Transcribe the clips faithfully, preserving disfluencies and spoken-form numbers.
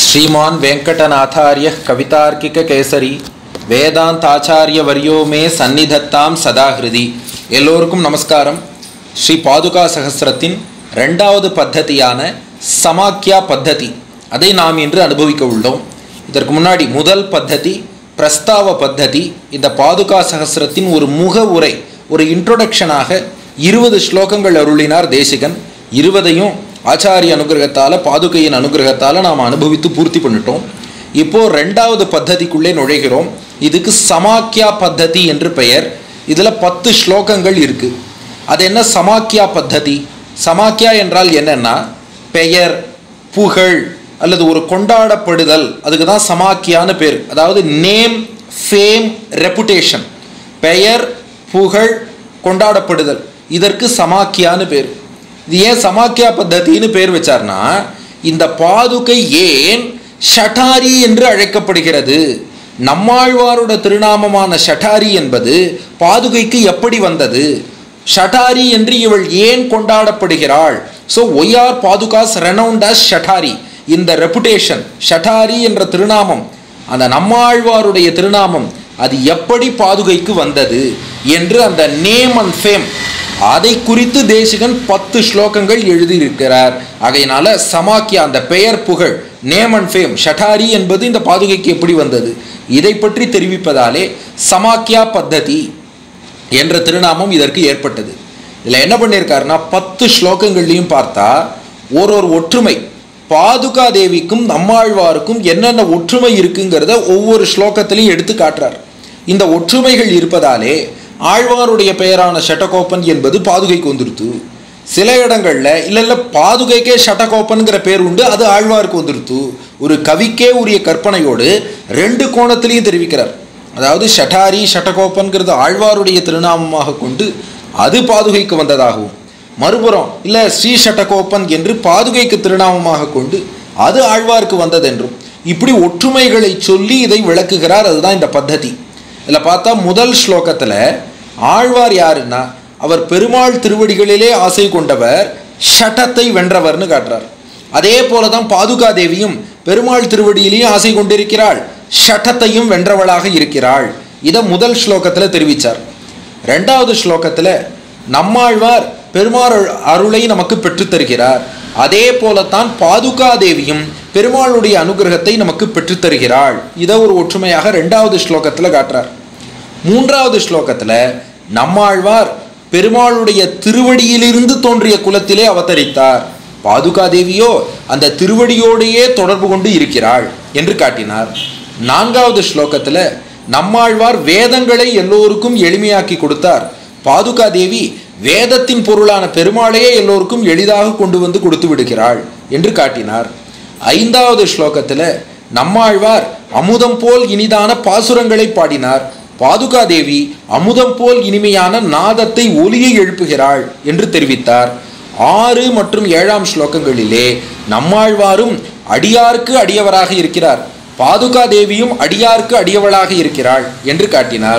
श्रीमान वेंकटनाथार्य कवितार्किक केसरी वेदांताचार्य वर्यो मे सन्निधत्ताम सदा हृदि एल्लोरुक्कुम नमस्कारम। श्री पादुका सहस्रत्तिन இரண்டாவது பத்ததியான சமாக்கியா பத்ததி அதை நாம் இன்று அனுபவிக்க உள்ளோம். இதற்கு முன்னாடி முதல் பத்ததி பிரஸ்தாவ பத்ததி. இந்த பாதுகா சஹஸ்ரத்தின் ஒரு முக உரை, ஒரு இன்ட்ரோடக்ஷனாக இருபது ஸ்லோகங்கள் அருளினார் தேசிகன். இருபதையும் ஆச்சாரிய அனுகிரகத்தால், பாதுகையின் அனுகிரகத்தால் நாம் அனுபவித்து பூர்த்தி பண்ணிட்டோம். இப்போது ரெண்டாவது பத்ததிக்குள்ளே நுழைகிறோம். இதுக்கு சமாக்கியா பத்ததி என்று பெயர். இதில் பத்து ஸ்லோகங்கள் இருக்குது. அது என்ன சமாக்கியா பத்ததி? சமாக்கியா என்றால் என்னென்னா பெயர், புகழ் அல்லது ஒரு கொண்டாடப்படுதல். அதுக்கு தான் சமாக்கியான்னு பேர். அதாவது நேம், ஃபேம், ரெப்புடேஷன். பெயர், புகழ், கொண்டாடப்படுதல், இதற்கு சமாக்கியான்னு பேர். இது ஏன் சமாக்கியா பத்ததின்னு பேர் வச்சார்னா, இந்த பாதுகை ஏன் ஷட்டாரி என்று அழைக்கப்படுகிறது? நம்மாழ்வாரோட திருநாமமான ஷட்டாரி என்பது பாதுகைக்கு எப்படி வந்தது? ஷட்டாரி என்று இவள் ஏன் கொண்டாடப்படுகிறாள்? ஸோ ஒய் ஆர் பாதுகாஸ் ரெனவுண்ட் அஸ் ஷட்டாரி? இந்த ரெப்புடேஷன், ஷட்டாரி என்ற திருநாமம், அந்த நம்மாழ்வாருடைய திருநாமம், அது எப்படி பாதுகைக்கு வந்தது என்று அந்த நேம் அண்ட் ஃபேம், அதை குறித்து தேசிகன் பத்து ஸ்லோகங்கள் எழுதியிருக்கிறார். ஆகையினால சமாக்கியா, அந்த பெயர், புகழ், நேம் அண்ட் ஃபேம், ஷட்டாரி என்பது இந்த பாதுகைக்கு எப்படி வந்தது, இதை பற்றி தெரிவிப்பதாலே சமாக்கியா பத்ததி என்ற திருநாமம் இதற்கு ஏற்பட்டது. இதில் என்ன பண்ணியிருக்காருன்னா, பத்து ஸ்லோகங்கள்லையும் பார்த்தா ஒரு ஒரு ஒற்றுமை, பாதுகா தேவிக்கும் நம்மாழ்வாருக்கும் என்னென்ன ஒற்றுமை இருக்குங்கிறத ஒவ்வொரு ஸ்லோகத்திலையும் எடுத்து காட்டுறார். இந்த ஒற்றுமைகள் இருப்பதாலே ஆழ்வாருடைய பெயரான ஷட்டகோப்பன் என்பது பாதுகைக்கு வந்துருத்து. சில இடங்களில் இல்லை இல்லை பாதுகைக்கே ஷட்டகோப்பன்கிற பேர் உண்டு, அது ஆழ்வாருக்கு வந்துருத்து. ஒரு கவிக்கே உரிய கற்பனையோடு ரெண்டு கோணத்திலையும் தெரிவிக்கிறார். அதாவது ஷட்டாரி, ஷட்டகோப்பன்கிறது ஆழ்வாருடைய திருநாமமாக கொண்டு அது பாதுகைக்கு வந்ததாகவும், மறுபுறம் இல்லை ஸ்ரீ ஷட்டகோப்பன் என்று பாதுகைக்கு திருநாமமாக கொண்டு அது ஆழ்வாருக்கு வந்ததென்றும், இப்படி ஒற்றுமைகளை சொல்லி இதை விளக்குகிறார். அதுதான் இந்த பத்ததி. இதில் பார்த்தா முதல் ஸ்லோகத்தில் ஆழ்வார் யாருன்னா, அவர் பெருமாள் திருவடிகளிலே ஆசை கொண்டவர், ஷட்டத்தை வென்றவர்னு காட்டுறார். அதே போல தான் பாதுகா தேவியும் பெருமாள் திருவடியிலேயும் ஆசை கொண்டிருக்கிறாள், ஷட்டத்தையும் வென்றவளாக இருக்கிறாள். இதை முதல் ஸ்லோகத்தில் தெரிவித்தார். ரெண்டாவது ஸ்லோகத்தில் நம்மாழ்வார் பெருமாள் அருளை நமக்கு பெற்றுத்தருகிறார். அதே போலத்தான் பாதுகா தேவியும் பெருமாளுடைய அனுகிரகத்தை நமக்கு பெற்றுத்தருகிறாள். இதை ஒரு ஒற்றுமையாக ரெண்டாவது ஸ்லோகத்தில் காட்டுறார். மூன்றாவது ஸ்லோகத்தில் நம்மாழ்வார் பெருமாளுடைய திருவடியிலிருந்து தோன்றிய குலத்திலே அவதரித்தார், பாதுகா தேவியோ அந்த திருவடியோடையே தொடர்பு கொண்டு இருக்கிறாள் என்று காட்டினார். நான்காவது ஸ்லோகத்தில் நம்மாழ்வார் வேதங்களை எல்லோருக்கும் எளிமையாக்கி கொடுத்தார், பாதுகா தேவி வேதத்தின் பொருளான பெருமாளையே எல்லோருக்கும் எளிதாக கொண்டு வந்து கொடுத்து விடுகிறாள் என்று காட்டினார். ஐந்தாவது ஸ்லோகத்தில் நம்மாழ்வார் அமுதம் போல் இனிதான பாசுரங்களை பாடினார், பாதுகா தேவி அமுதம் போல் இனிமையான நாதத்தை, ஒலியை எழுப்புகிறாள் என்று தெரிவித்தார். ஆறு மற்றும் ஏழாம் ஸ்லோகங்களிலே நம்மாழ்வாரும் அடியாருக்கு அடியவராக இருக்கிறார், பாதுகா தேவியும் அடியாருக்கு அடியவளாக இருக்கிறாள் என்று காட்டினார்.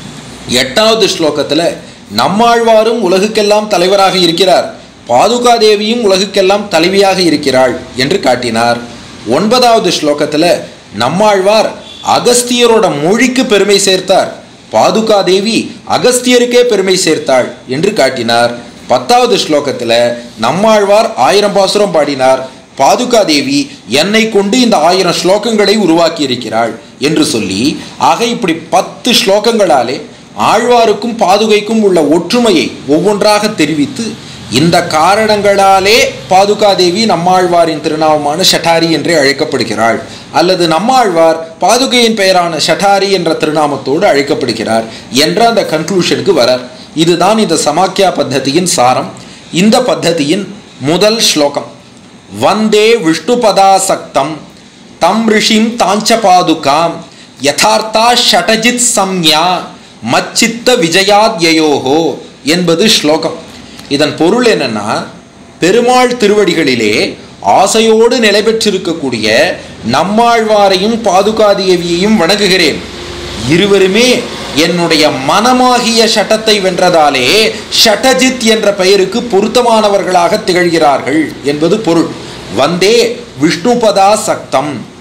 எட்டாவது ஸ்லோகத்தில் நம்மாழ்வாரும் உலகுக்கெல்லாம் தலைவராக இருக்கிறார், பாதுகா தேவியும் உலகுக்கெல்லாம் தலைவியாக இருக்கிறாள் என்று காட்டினார். ஒன்பதாவது ஸ்லோகத்தில் நம்மாழ்வார் அகஸ்தியரோட மொழிக்கு பெருமை சேர்த்தார், பாதுகா தேவி அகஸ்தியருக்கே பெருமை சேர்த்தாள் என்று காட்டினார். பத்தாவது ஸ்லோகத்தில் நம்மாழ்வார் ஆயிரம் பாசுரம் பாடினார், பாதுகா தேவி என்னை கொண்டு இந்த ஆயிரம் ஸ்லோகங்களை உருவாக்கி இருக்கிறாள் என்று சொல்லி, ஆக இப்படி பத்து ஸ்லோகங்களாலே ஆழ்வாருக்கும் பாதுகைக்கும் உள்ள ஒற்றுமையை ஒவ்வொன்றாக தெரிவித்து, இந்த காரணங்களாலே பாதுகா தேவி நம்மாழ்வாரின் திருநாமமான ஷட்டாரி என்றே அழைக்கப்படுகிறாள், அல்லது நம்மாழ்வார் பாதுகையின் பெயரான ஷட்டாரி என்ற திருநாமத்தோடு அழைக்கப்படுகிறார் என்ற அந்த கன்க்ளூஷனுக்கு வரார். இதுதான் இந்த சமாக்கியா பத்ததியின் சாரம். இந்த பத்ததியின் முதல் ஸ்லோகம், வந்தே விஷ்ணுபதாசக்தம் தம் ரிஷிம் தாஞ்ச பாதுகாம் யதார்த்தா ஷடஜித் சம்யா மச்சித்த விஜயாத்யயோகோ என்பது ஸ்லோகம். இதன் பொருள் என்னன்னா, பெருமாள் திருவடிகளிலே ஆசையோடு நிலை பெற்றிருக்கக்கூடிய நம்மாழ்வாரையும் பாதுகா தேவியையும் வணங்குகிறேன். இருவருமே என்னுடைய மனமாகிய ஷட்டத்தை வென்றதாலே ஷட்டஜித் என்ற பெயருக்கு பொருத்தமானவர்களாக திகழ்கிறார்கள் என்பது பொருள். வந்தே விஷ்ணுபதா சக்தம்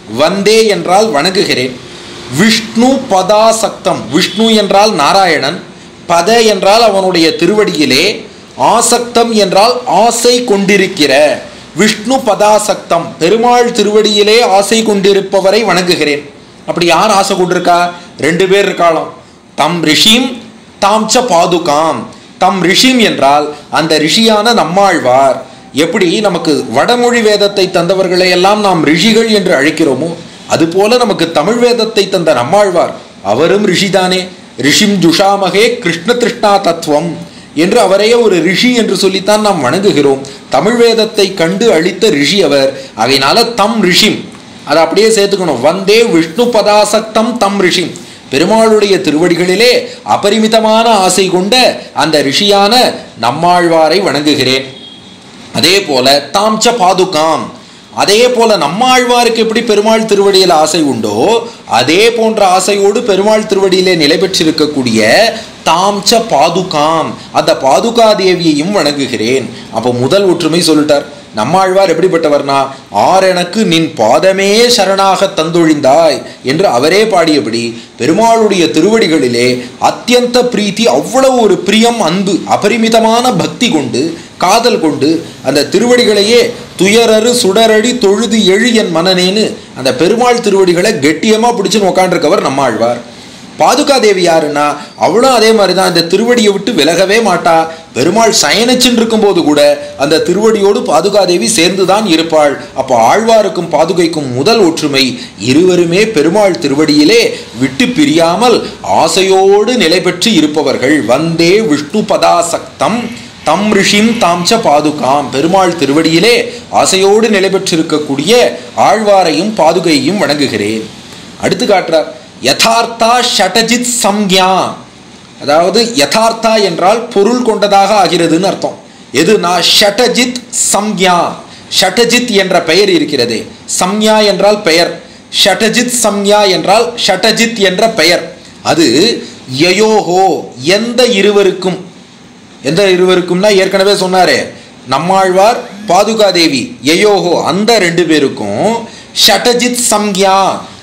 வந்தே என்றால் வணங்குகிறேன். விஷ்ணு பதாசக்தம், விஷ்ணு என்றால் நாராயணன், பத என்றால் அவனுடைய திருவடியிலே, ஆசக்தம் என்றால் ஆசை கொண்டிருக்கிற, விஷ்ணு பதாசக்தம் பெருமாள் திருவடியிலே ஆசை கொண்டிருப்பவரை வணங்குகிறேன். அப்படி யார் ஆசை கொண்டிருக்கா? ரெண்டு பேர் இருக்காளாம். தம் ரிஷிம் தாம்ச பாதுகாம். தம் ரிஷிம் என்றால் அந்த ரிஷியான நம்மாழ்வார். எப்படி நமக்கு வடமொழி வேதத்தை தந்தவர்களை எல்லாம் நாம் ரிஷிகள் என்று அழைக்கிறோமோ அதுபோல நமக்கு தமிழ் வேதத்தை தந்த நம்மாழ்வார் அவரும் ரிஷிதானே. ரிஷிம் ஜுஷாமகே கிருஷ்ண திருஷ்ணா தத்துவம் என்று அவரையே ஒரு ரிஷி என்று சொல்லித்தான் நாம் வணங்குகிறோம். தமிழ் வேதத்தை கண்டு அளித்த ரிஷி அவர். ஆகையினால தம் ரிஷிம் அதை அப்படியே சேர்த்துக்கணும். வந்தே விஷ்ணு பதாசக்தம் தம் ரிஷிம், பெருமாளுடைய திருவடிகளிலே அபரிமிதமான ஆசை கொண்ட அந்த ரிஷியான நம்மாழ்வாரை வணங்குகிறேன். அதே போல தாம்ச பாதுகாம், அதே போல நம்மாழ்வாருக்கு எப்படி பெருமாள் திருவடியில் ஆசை உண்டோ அதே போன்ற ஆசையோடு பெருமாள் திருவடியிலே நிலை பெற்றிருக்கக்கூடிய தாம்ச பாதுகாம் அந்த பாதுகா தேவியையும் வணங்குகிறேன். அப்போ முதல் ஒற்றுமை சொல்லிட்டார். நம்மாழ்வார் எப்படிப்பட்டவர்னா, ஆர் எனக்கு நின் பாதமே சரணாக தந்தொழிந்தாய் என்று அவரே பாடியபடி பெருமாளுடைய திருவடிகளிலே அத்தியந்த பிரீத்தி, அவ்வளவு ஒரு பிரியம், அன்பு, அபரிமிதமான பக்தி கொண்டு காதல் கொண்டு அந்த திருவடிகளையே துயரறு சுடரடி தொழுது எழு என் மனநேன்னு அந்த பெருமாள் திருவடிகளை கெட்டியமாக பிடிச்சுன்னு உட்காண்டிருக்கவர் நம்மாழ்வார். பாதுகாதேவி யாருன்னா அவளும் அதே மாதிரி தான், இந்த திருவடியை விட்டு விலகவே மாட்டா. பெருமாள் சயனிச்சுன்னு இருக்கும்போது கூட அந்த திருவடியோடு பாதுகாதேவி சேர்ந்து தான் இருப்பாள். அப்போ ஆழ்வாருக்கும் பாதுகைக்கும் முதல் ஒற்றுமை, இருவருமே பெருமாள் திருவடியிலே விட்டு பிரியாமல் ஆசையோடு நிலை பெற்று இருப்பவர்கள். வந்தே விஷ்ணு பதாசக்தம் தம் ரிஷிம் தாம்ச பாதுகாம், பெருமாள் திருவடியிலே ஆசையோடு நிலை பெற்றிருக்கக்கூடிய ஆழ்வாரையும் பாதுகையையும் வணங்குகிறேன். அடுத்து காட்டுறார், யதார்த்தா ஷடஜித் சம்யா, அதாவது யதார்த்தா என்றால் பொருள் கொண்டதாக ஆகிறதுன்னு அர்த்தம். எதுனா ஷடஜித் சம்யா, ஷடஜித் என்ற பெயர் இருக்கிறதே, சம்யா என்றால் பெயர், ஷடஜித் சம்யா என்றால் ஷடஜித் என்ற பெயர். அது யயோஹோ எந்த இருவருக்கும், எந்த இருவருக்கும்னா ஏற்கனவே சொன்னாரே நம்மாழ்வார் பாதுகாதேவி, யயோஹோ அந்த ரெண்டு பேருக்கும் ஷடஜித் சம்யா,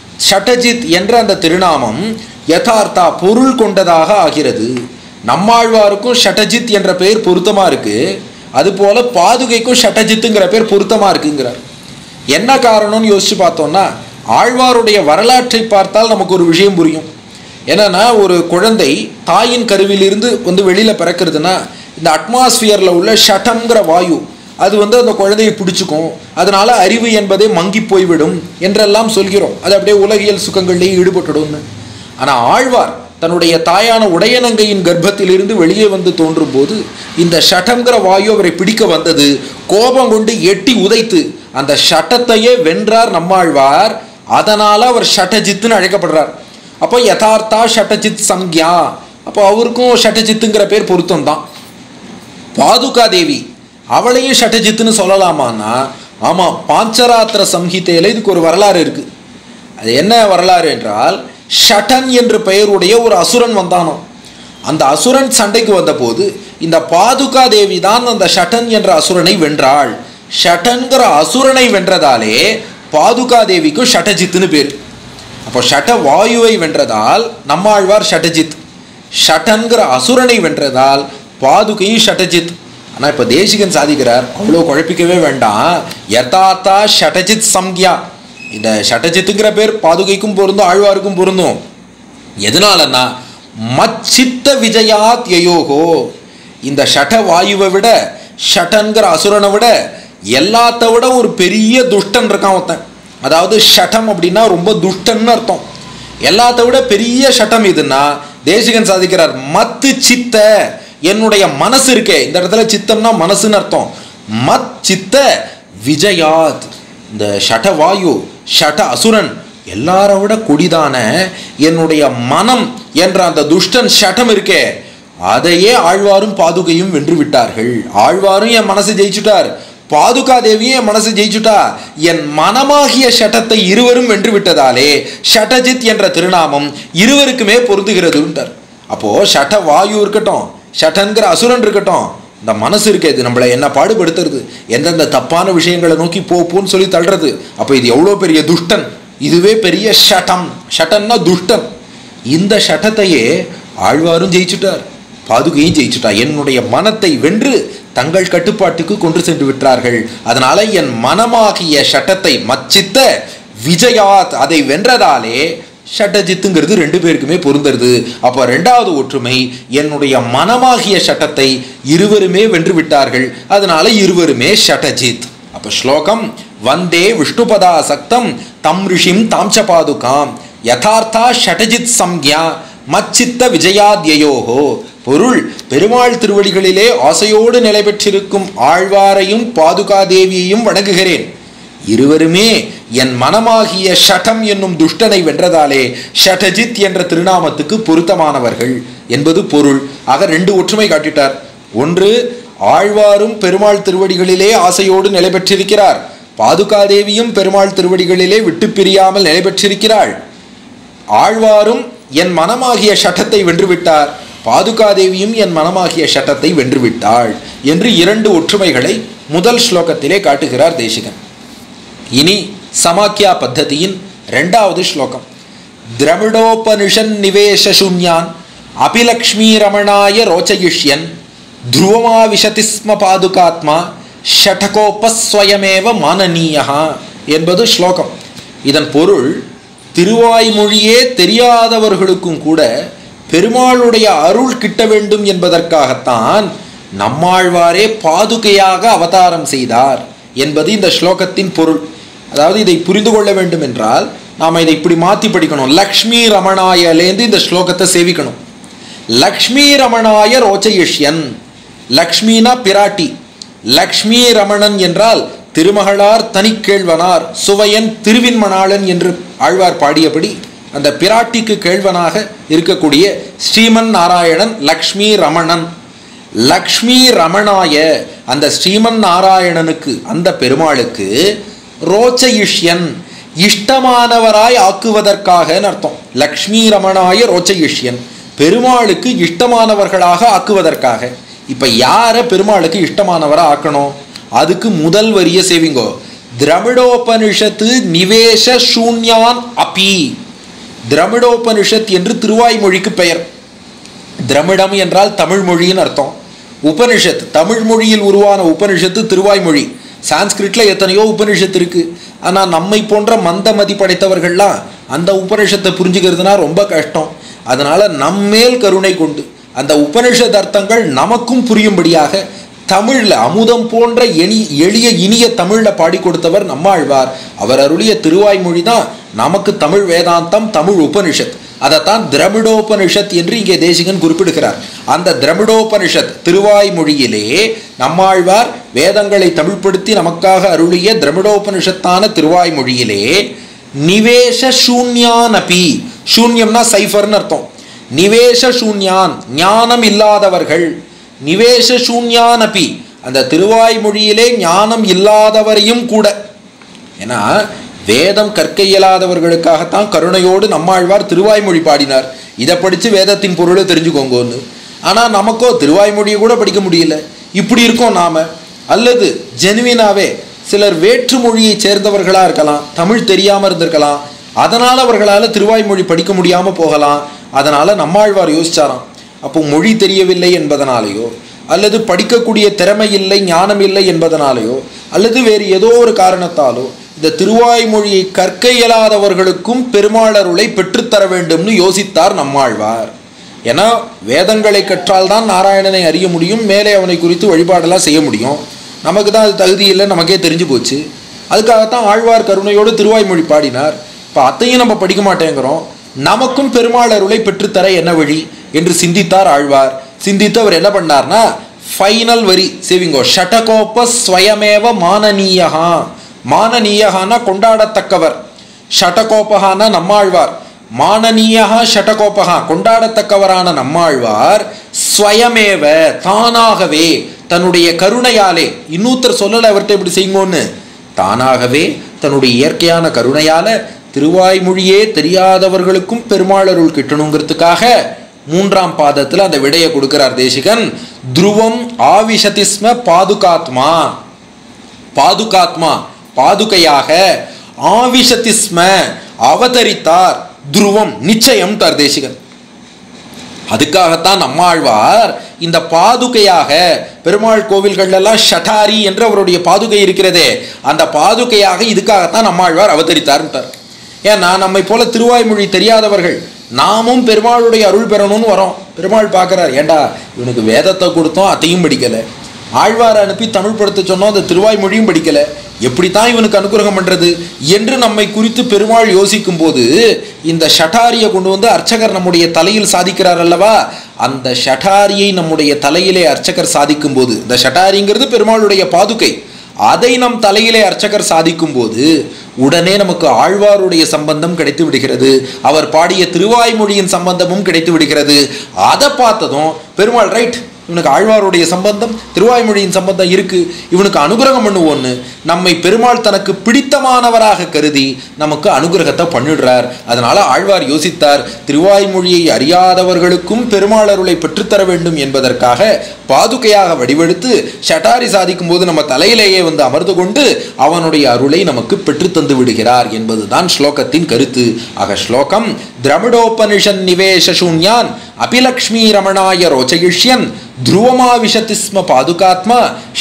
ஷடஜித் என்ற அந்த திருநாமம் யதார்த்தா பொருள் கொண்டதாக ஆகிறது. நம்மாழ்வாருக்கும் ஷடஜித் என்ற பெயர் பொருத்தமாக இருக்கு, அதுபோல பாதுகைக்கும் ஷடஜித்துங்கிற பேர் பொருத்தமாக இருக்குங்கிறார். என்ன காரணம்னு யோசிச்சு பார்த்தோம்னா, ஆழ்வாருடைய வரலாற்றை பார்த்தால் நமக்கு ஒரு விஷயம் புரியும். என்னன்னா, ஒரு குழந்தை தாயின் கருவிலிருந்து வந்து வெளியில் பிறக்கிறதுனா இந்த அட்மாஸ்பியரில் உள்ள ஷட்டம்ங்கிற வாயு அது வந்து அந்த குழந்தையை பிடிச்சிக்கும், அதனால அறிவு என்பதே மங்கி போய்விடும் என்றெல்லாம் சொல்கிறோம். அது அப்படியே உலகியல் சுகங்கள்லேயே ஈடுபட்டுடும்னு. ஆனால் ஆழ்வார் தன்னுடைய தாயான உடையனங்கையின் கர்ப்பத்திலிருந்து வெளியே வந்து தோன்றும் போது இந்த ஷட்டம்ங்கிற வாயு அவரை பிடிக்க வந்தது. கோபம் கொண்டு எட்டி உதைத்து அந்த ஷட்டத்தையே வென்றார் நம்மாழ்வார். அதனால அவர் ஷட்டஜித்துன்னு அழைக்கப்படுறார். அப்போ யதார்த்தா ஷட்டஜித் சம்யா, அப்போ அவருக்கும் ஷட்டஜித்துங்கிற பேர் பொருத்தம் தான். பாதுகாதேவி அவளையும் ஷட்டஜித்துன்னு சொல்லலாமான்னா, ஆமாம், பாஞ்சராத்திர சம்ஹிதையில் இதுக்கு ஒரு வரலாறு இருக்குது. அது என்ன வரலாறு என்றால், ஷட்டன் என்ற பெயருடைய ஒரு அசுரன் வந்தானோ. அந்த அசுரன் சண்டைக்கு வந்தபோது இந்த பாதுகாதேவி தான் அந்த ஷட்டன் என்ற அசுரனை வென்றாள். ஷட்டன்கிற அசுரனை வென்றதாலே பாதுகாதேவிக்கும் ஷட்டஜித்துன்னு பேர். அப்போ ஷட்ட வாயுவை வென்றதால் நம்மாழ்வார் ஷட்டஜித், ஷட்டன்கிற அசுரனை வென்றதால் பாதுகையும் ஷட்டஜித். ஆனால் இப்போ தேசிகன் சாதிக்கிறார், அவ்வளோ குழப்பிக்கவே வேண்டாம், யதார்த்தா ஷட்டஜித் சம்யா, இந்த ஷட்டஜித்துங்கிற பேர் பாதுகைக்கும் பொருந்தும் ஆழ்வாருக்கும் பொருந்தும். எதனாலன்னா, மச்சித்த விஜயாத் யயோகோ, இந்த ஷட்ட வாயுவை விட ஷட்டன்கிற அசுரனை விட எல்லாத்த விட ஒரு பெரிய துஷ்டன் இருக்கான் ஒருத்தன். அதாவது ஷட்டம் அப்படின்னா ரொம்ப துஷ்டன்னு அர்த்தம். எல்லாத்த விட பெரிய ஷட்டம் இதுன்னா தேசிகன் சாதிக்கிறார், மத்து சித்த, என்னுடைய மனசு இருக்கே, இந்த இடத்துல சித்தம்னா மனசுன்னு அர்த்தம். மத் சித்த விஜயாத், இந்த ஷட வாயு ஷட அசுரன் எல்லார விட கொடிதான என்னுடைய மனம் என்ற அந்த துஷ்டன் ஷட்டம் இருக்கே, அதையே ஆழ்வாரும் பாதுகையும் வென்று விட்டார்கள். ஆழ்வாரும் என் மனசு ஜெயிச்சுட்டார், பாதுகாதேவியும் என் மனசு ஜெயிச்சுட்டா. என் மனமாகிய ஷட்டத்தை இருவரும் வென்று விட்டதாலே ஷட்டஜித் என்ற திருநாமம் இருவருக்குமே பொருந்துகிறதுன்றார். அப்போ ஷட்ட வாயு இருக்கட்டும், ஷட்டன்கிற அசுரன் இருக்கட்டும், இந்த மனசு இருக்கே, இது நம்மளை என்ன பாடுபடுத்துறது, எந்தெந்த தப்பான விஷயங்களை நோக்கி போப்போன்னு சொல்லி தள்ளுறது. அப்போ இது எவ்வளோ பெரிய துஷ்டன், இதுவே பெரிய ஷட்டம். ஷட்டம்னா துஷ்டம். இந்த ஷட்டத்தையே ஆழ்வாரும் ஜெயிச்சுட்டார், பாதுகையும் ஜெயிச்சுட்டார். என்னுடைய மனத்தை வென்று தங்கள் கட்டுப்பாட்டுக்கு கொண்டு சென்று விட்டார்கள். அதனால என் மனமாகிய ஷட்டத்தை மச்சித்த விஜயாத், அதை வென்றதாலே ஷட்டஜித்துங்கிறது ரெண்டு பேருக்குமே பொருந்தருது. அப்போ ரெண்டாவது ஒற்றுமை, என்னுடைய மனமாகிய ஷட்டத்தை இருவருமே வென்று விட்டார்கள், அதனால இருவருமே ஷட்டஜித். அப்போ ஸ்லோகம் வந்தே விஷ்ணுபதா சக்தம் தம் ரிஷிம் தாம்ச பாதுகாம் யதார்த்தா ஷட்டஜித் சம்யா மச்சித்த விஜயாத்யோஹோ. பொருள், பெருமாள் திருவடிகளிலே ஆசையோடு நிலை பெற்றிருக்கும் ஆழ்வாரையும் பாதுகாதேவியையும் வணங்குகிறேன். இருவருமே என் மனமாகிய ஷட்டம் என்னும் துஷ்டனை வென்றதாலே ஷட்டஜித் என்ற திருநாமத்துக்கு பொருத்தமானவர்கள் என்பது பொருள். ஆக ரெண்டு ஒற்றுமை காட்டிட்டார். ஒன்று, ஆழ்வாரும் பெருமாள் திருவடிகளிலே ஆசையோடு நிலை பெற்றிருக்கிறார், பாதுகாதேவியும் பெருமாள் திருவடிகளிலே விட்டு பிரியாமல் நிலை பெற்றிருக்கிறாள். ஆழ்வாரும் என் மனமாகிய ஷட்டத்தை வென்றுவிட்டார், பாதுகாதேவியும் என் மனமாகிய ஷட்டத்தை வென்றுவிட்டாள் என்று இரண்டு ஒற்றுமைகளை முதல் ஸ்லோகத்திலே காட்டுகிறார் தேசிகன். இனி சமாக்கியா பத்ததியின் இரண்டாவது ஸ்லோகம். திரமிடோபனிஷன் நிவேஷ சூன்யான் அபிலக்ஷ்மீ ரமணாய ரோச்சயிஷ்யன் துருவமாவிஷதி ஸ்ம பாதுகாத்மா ஷடகோபஸ்வயமேவ மானனீயா என்பது ஸ்லோகம். இதன் பொருள், திருவாய்மொழியே தெரியாதவர்களுக்கும் கூட பெருமாளுடைய அருள் கிட்ட வேண்டும் என்பதற்காகத்தான் நம்மாழ்வாரே பாதுகையாக அவதாரம் செய்தார் என்பது இந்த ஸ்லோகத்தின் பொருள். அதாவது இதை புரிந்து கொள்ள வேண்டும் என்றால் நாம் இதை இப்படி மாற்றி படிக்கணும். லக்ஷ்மி ரமணாயலேந்து இந்த ஸ்லோகத்தை சேவிக்கணும். லக்ஷ்மி ரமணாய ரோச்சயிஷ்யன், லக்ஷ்மினா பிராட்டி, லக்ஷ்மி ரமணன் என்றால் திருமகளார் தனிக்கேழ்வனார் சுவையன் திருவின்மணாளன் என்று ஆழ்வார் பாடியபடி அந்த பிராட்டிக்கு கேழ்வனாக இருக்கக்கூடிய ஸ்ரீமன் நாராயணன் லக்ஷ்மி ரமணன். லக்ஷ்மி ரமணாய, அந்த ஸ்ரீமன் நாராயணனுக்கு, அந்த பெருமாளுக்கு ரோச்சயிஷ்யன், இஷ்டமானவராய் ஆக்குவதற்காக அர்த்தம். லக்ஷ்மி ரமணாய ரோச்சயிஷ்யன், பெருமாளுக்கு இஷ்டமானவர்களாக ஆக்குவதற்காக. இப்ப யார பெருமாளுக்கு இஷ்டமானவரா ஆக்கணும்? அதுக்கு முதல் வரிய சேவிங்கோ. திரமிடோபனிஷத்து நிவேஷ சூன்யான் அபி. திரமிடோபனிஷத் என்று திருவாய்மொழிக்கு பெயர். திரமிடம் என்றால் தமிழ் மொழின்னு அர்த்தம். உபனிஷத், தமிழ் மொழியில் உருவான உபனிஷத்து திருவாய்மொழி. சான்ஸ்கிரிட்ல எத்தனையோ உபனிஷத்து இருக்கு. ஆனால் நம்மை போன்ற மந்த மதி படைத்தவர்கள்லாம் அந்த உபனிஷத்தை புரிஞ்சுக்கிறதுனா ரொம்ப கஷ்டம். அதனால நம்மேல் கருணை கொண்டு அந்த உபனிஷத் அர்த்தங்கள் நமக்கும் புரியும்படியாக தமிழில் அமுதம் போன்ற எளி எளிய இனிய தமிழில் பாடி கொடுத்தவர் நம்மாழ்வார். அவர் அருளிய திருவாய்மொழி தான் நமக்கு தமிழ் வேதாந்தம், தமிழ் உபனிஷத். அதைத்தான் திரமிடோபனிஷத் என்று இங்கே தேசிகன் குறிப்பிடுகிறார். அந்த திரமிடோபனிஷத் திருவாய்மொழியிலே நம்மாழ்வார் வேதங்களை தமிழ்படுத்தி நமக்காக அருளிய திரமிடோபனிஷத்தான திருவாய்மொழியிலே நிவேஷ சூன்யான் அபி, சூன்யம்னா சைஃபர்னு அர்த்தம். நிவேஷ சூன்யான், ஞானம் இல்லாதவர்கள். நிவேஷ சூன்யான் அபி, அந்த திருவாய்மொழியிலே ஞானம் இல்லாதவரையும் கூட. ஏன்னா வேதம் கற்க இயலாதவர்களுக்காகத்தான் கருணையோடு நம்மாழ்வார் திருவாய்மொழி பாடினார். இதை படித்து வேதத்தின் பொருளை தெரிஞ்சுக்கோங்கன்னு. ஆனால் நமக்கோ திருவாய்மொழியை கூட படிக்க முடியல. இப்படி இருக்கோம் நாம. அல்லது ஜெனுவினாவே சிலர் வேற்று மொழியை சேர்ந்தவர்களாக இருக்கலாம், தமிழ் தெரியாமல் இருந்திருக்கலாம், அதனால் அவர்களால் திருவாய்மொழி படிக்க முடியாமல் போகலாம். அதனால் நம்மாழ்வார் யோசிச்சாராம், அப்போ மொழி தெரியவில்லை என்பதனாலேயோ, அல்லது படிக்கக்கூடிய திறமை இல்லை, ஞானம் இல்லை என்பதனாலேயோ, அல்லது வேறு ஏதோ ஒரு காரணத்தாலோ இந்த திருவாய்மொழியை கற்க இயலாதவர்களுக்கும் பெருமாளருளை பெற்றுத்தர வேண்டும்னு யோசித்தார் நம்மாழ்வார். ஏன்னா வேதங்களை கற்றால் தான் நாராயணனை அறிய முடியும், மேலே அவனை குறித்து வழிபாடெல்லாம் செய்ய முடியும். நமக்கு தான் அது தகுதி இல்லை, நமக்கே தெரிஞ்சு போச்சு. அதுக்காகத்தான் ஆழ்வார் கருணையோடு திருவாய்மொழி பாடினார். இப்போ அத்தையும் நம்ம படிக்க மாட்டேங்கிறோம், நமக்கும் பெருமாளருளை பெற்றுத்தர என்ன வழி என்று சிந்தித்தார் ஆழ்வார். சிந்தித்து அவர் என்ன பண்ணார்னா ஃபைனல் வரி சேவிங்கோ. ஷடகோப ஸ்வயமேவ மானனீயகா. மானனீயகானா கொண்டாடத்தக்கவர், ஷடகோபகானா நம்மாழ்வார். மானனீயகா ஷடகோபகா கொண்டாடத்தக்கவரான நம்மாழ்வார் ஸ்வயமேவ தானாகவே தன்னுடைய கருணையாலே, இன்னொருத்தர் சொல்லலை அவர்கிட்ட இப்படி செய்யுங்கன்னு, தானாகவே தன்னுடைய இயற்கையான கருணையால திருவாய்மொழியே தெரியாதவர்களுக்கும் பெருமாளருள் கிட்டணுங்கிறதுக்காக மூன்றாம் பாதத்தில் அந்த விடையை கொடுக்கிறார் தேசிகன். துருவம் ஆவிஷதிஸ்ம பாதுகாத்மா. பாதுகாத்மா பாதுகையாக ஆவிஷதிஸ்ம அவதரித்தார், துருவம் நிச்சயம் தார் தேசிகன். அதுக்காகத்தான் நம்மாழ்வார் இந்த பாதுகையாக, பெருமாள் கோவில்கள் எல்லாம் ஷட்டாரி என்று அவருடைய பாதுகை இருக்கிறதே, அந்த பாதுகையாக இதுக்காகத்தான் நம்மாழ்வார் அவதரித்தார்ன்றார். ஏன்னா நம்மை போல திருவாய்மொழி தெரியாதவர்கள் நாமும் பெருமாளுடைய அருள் பெறணும்னு வரோம். பெருமாள் பார்க்குறார், ஏண்டா இவனுக்கு வேதத்தை கொடுத்தோம் அதையும் படிக்கலை, ஆழ்வாரை அனுப்பி தமிழ் படுத்த சொன்னோம் அந்த திருவாய்மொழியும் படிக்கலை, எப்படித்தான் இவனுக்கு அனுகிரகம் பண்ணுறது என்று நம்மை குறித்து பெருமாள் யோசிக்கும் போது இந்த ஷட்டாரியை கொண்டு வந்து அர்ச்சகர் நம்முடைய தலையில் சாதிக்கிறார் அல்லவா, அந்த ஷட்டாரியை நம்முடைய தலையிலே அர்ச்சகர் சாதிக்கும் போது, இந்த ஷட்டாரிங்கிறது பெருமாளுடைய பாதுகை, அதை நம் தலையிலே அர்ச்சகர் சாதிக்கும் போது உடனே நமக்கு ஆழ்வாருடைய சம்பந்தம் கிடைத்து விடுகிறது, அவர் பாடிய திருவாய்மொழியின் சம்பந்தமும் கிடைத்து விடுகிறது. அதை பார்த்ததும் பெருமாள் ரைட், இவனுக்கு ஆழ்வாருடைய சம்பந்தம் திருவாய்மொழியின் சம்பந்தம் இருக்கு, இவனுக்கு அனுகிரகம் பண்ணுவோன்னு நம்மை பெருமாள் தனக்கு பிடித்தமானவராக கருதி நமக்கு அனுகிரகத்தை பண்ணிடுறார். அதனால ஆழ்வார் யோசித்தார், திருவாய்மொழியை அறியாதவர்களுக்கும் பெருமாள் அருளை பெற்றுத்தர வேண்டும் என்பதற்காக பாதுகையாக வடிவெடுத்து ஷட்டாரி சாதிக்கும் போது நம்ம தலையிலேயே வந்து அமர்ந்து கொண்டு அவனுடைய அருளை நமக்கு பெற்றுத்தந்து விடுகிறார் என்பதுதான் ஸ்லோகத்தின் கருத்து. ஆக ஸ்லோகம் திரமிடோபனிஷன் நிவேஷ சூன்யான் அபிலக்ஷ்மி ரமணாய ரோச்சயிஷ்யன் துருவமாவிஷதிஸ்ம பாதுகாத்மா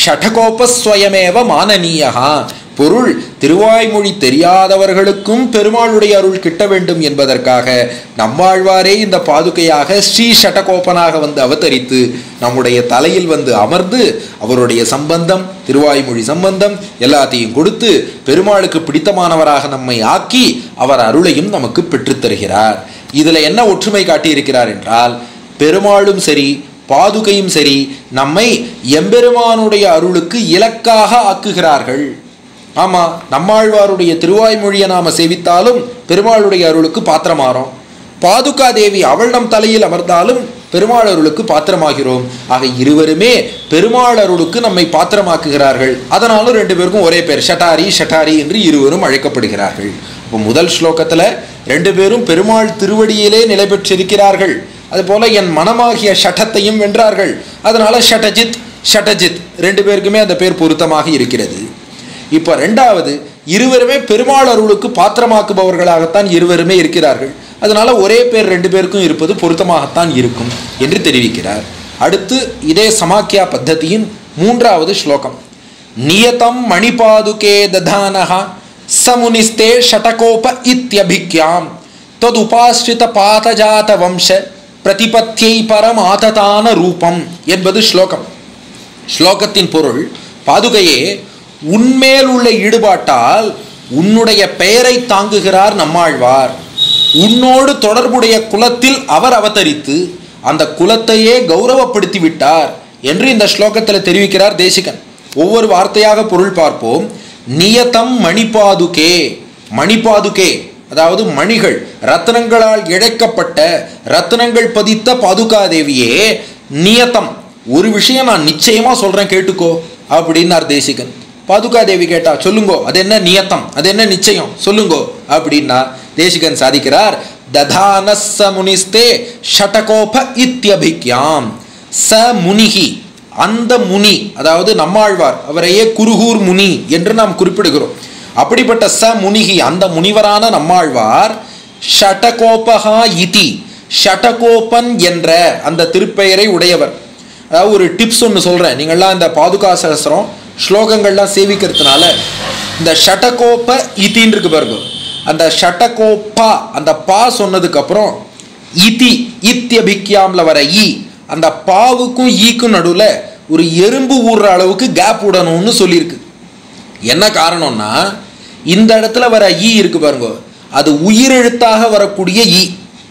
ஷடகோபஸ்வயமேவ மானனீயஹா. பொருள், திருவாய்மொழி தெரியாதவர்களுக்கும் பெருமாளுடைய அருள் கிட்ட வேண்டும் என்பதற்காக நம்மாழ்வாரே இந்த பாதுகையாக ஸ்ரீ ஷடகோபனாக வந்து அவதரித்து நம்முடைய தலையில் வந்து அமர்ந்து அவருடைய சம்பந்தம், திருவாய்மொழி சம்பந்தம் எல்லாத்தையும் கொடுத்து பெருமாளுக்கு பிடித்தமானவராக நம்மை ஆக்கி அவர் அருளையும் நமக்கு பெற்றுத்தருகிறார். இதில் என்ன ஒற்றுமை காட்டியிருக்கிறார் என்றால், பெருமாளும் சரி பாதுகையும் சரி நம்மை எம்பெருமானுடைய அருளுக்கு இலக்காக ஆக்குகிறார்கள். ஆமாம், நம்மாழ்வாருடைய திருவாய்மொழியை நாம் சேவித்தாலும் பெருமாளுடைய அருளுக்கு பாத்திரமாறோம், பாதுகா தேவி அவள் நம் தலையில் அமர்ந்தாலும் பெருமாள் அருளுக்கு பாத்திரமாகிறோம். ஆக இருவருமே பெருமாள் அருளுக்கு நம்மை பாத்திரமாக்குகிறார்கள். அதனாலும் ரெண்டு பேருக்கும் ஒரே பேர் ஷட்டாரி ஷட்டாரி என்று இருவரும் அழைக்கப்படுகிறார்கள். இப்போ முதல் ஸ்லோகத்தில் ரெண்டு பேரும் பெருமாள் திருவடியிலே நிலை பெற்றிருக்கிறார்கள். அதுபோல என் மனமாகிய ஷட்டத்தையும் வென்றார்கள். அதனால ஷட்டஜித் ஷட்டஜித் ரெண்டு பேருக்குமே அந்த பேர் பொருத்தமாக இருக்கிறது. இப்போ ரெண்டாவது, இருவருமே பெருமாள் அருளுக்கு பாத்திரமாக்குபவர்களாகத்தான் இருவருமே இருக்கிறார்கள். அதனால ஒரே பேர் ரெண்டு பேருக்கும் இருப்பது பொருத்தமாகத்தான் இருக்கும் என்று தெரிவிக்கிறார். அடுத்து இதே சமாக்கியா பத்ததியின் மூன்றாவது ஸ்லோகம். நியதம் மணிபாதுகே ததானஹா சமுனிஸ்தே ஷடகோப இத்யபிக்யாம் ததுபாஸ்ரித பாதஜாத வம்ச பிரதிபத்தியை பரமாததான ரூபம் என்பது ஸ்லோகம். ஸ்லோகத்தின் பொருள், பாதுகையே உன்மேல் உள்ள ஈடுபாட்டால் உன்னுடைய பெயரை தாங்குகிறார் நம்மாழ்வார். உன்னோடு தொடர்புடைய குலத்தில் அவர் அவதரித்து அந்த குலத்தையே கௌரவப்படுத்தி விட்டார் என்று இந்த ஸ்லோகத்தில் தெரிவிக்கிறார் தேசிகன். ஒவ்வொரு வார்த்தையாக பொருள் பார்ப்போம். நியதம் மணிபாதுகே, மணிபாதுகே அதாவது மணிகள், ரத்னங்களால் இழைக்கப்பட்ட ரத்னங்கள் பதித்த பாதுகாதேவியே நியதம், ஒரு விஷயம் நான் நிச்சயமா சொல்றேன் கேட்டுக்கோ அப்படின்னார் தேசிகன். பாதுகாதேவி கேட்டா சொல்லுங்கோ, அது என்ன நியத்தம், அது என்ன நிச்சயம் சொல்லுங்கோ அப்படின்னா தேசிகன் சாதிக்கிறார், ததானஸ்ஸ முனிஸ்தே ஷடகோப இத்யபிக்யாம். ச முனிகி, அந்த முனி அதாவது நம்மாழ்வார், அவரையே குருகூர் முனி என்று நாம் குறிப்பிடுகிறோம். அப்படிப்பட்ட ச முனிகி, அந்த முனிவரான நம்மாழ்வார், ஷடகோபஹா இதி, ஷடகோபன் என்ற அந்த திருப்பெயரை உடையவர். அதாவது ஒரு டிப்ஸ் ஒன்று சொல்கிறேன், நீங்கள்லாம் இந்த பாதுகா சகஸ்ரம் ஸ்லோகங்கள்லாம் சேவிக்கிறதுனால இந்த ஷடகோப இத்தின்னு இருக்கு பாருங்க, அந்த ஷடகோப்பா அந்த பா சொன்னதுக்கப்புறம் இதி இத்தியபிக்யாம்ல வர இ, அந்த பாவுக்கும் ஈக்கும் நடுவில் ஒரு எறும்பு ஊறுற அளவுக்கு கேப் விடணும்னு சொல்லியிருக்கு. என்ன காரணம்னா, இந்த இடத்துல வர ஈ இருக்கு பாருங்க, அது உயிரெழுத்தாக வரக்கூடிய ஈ.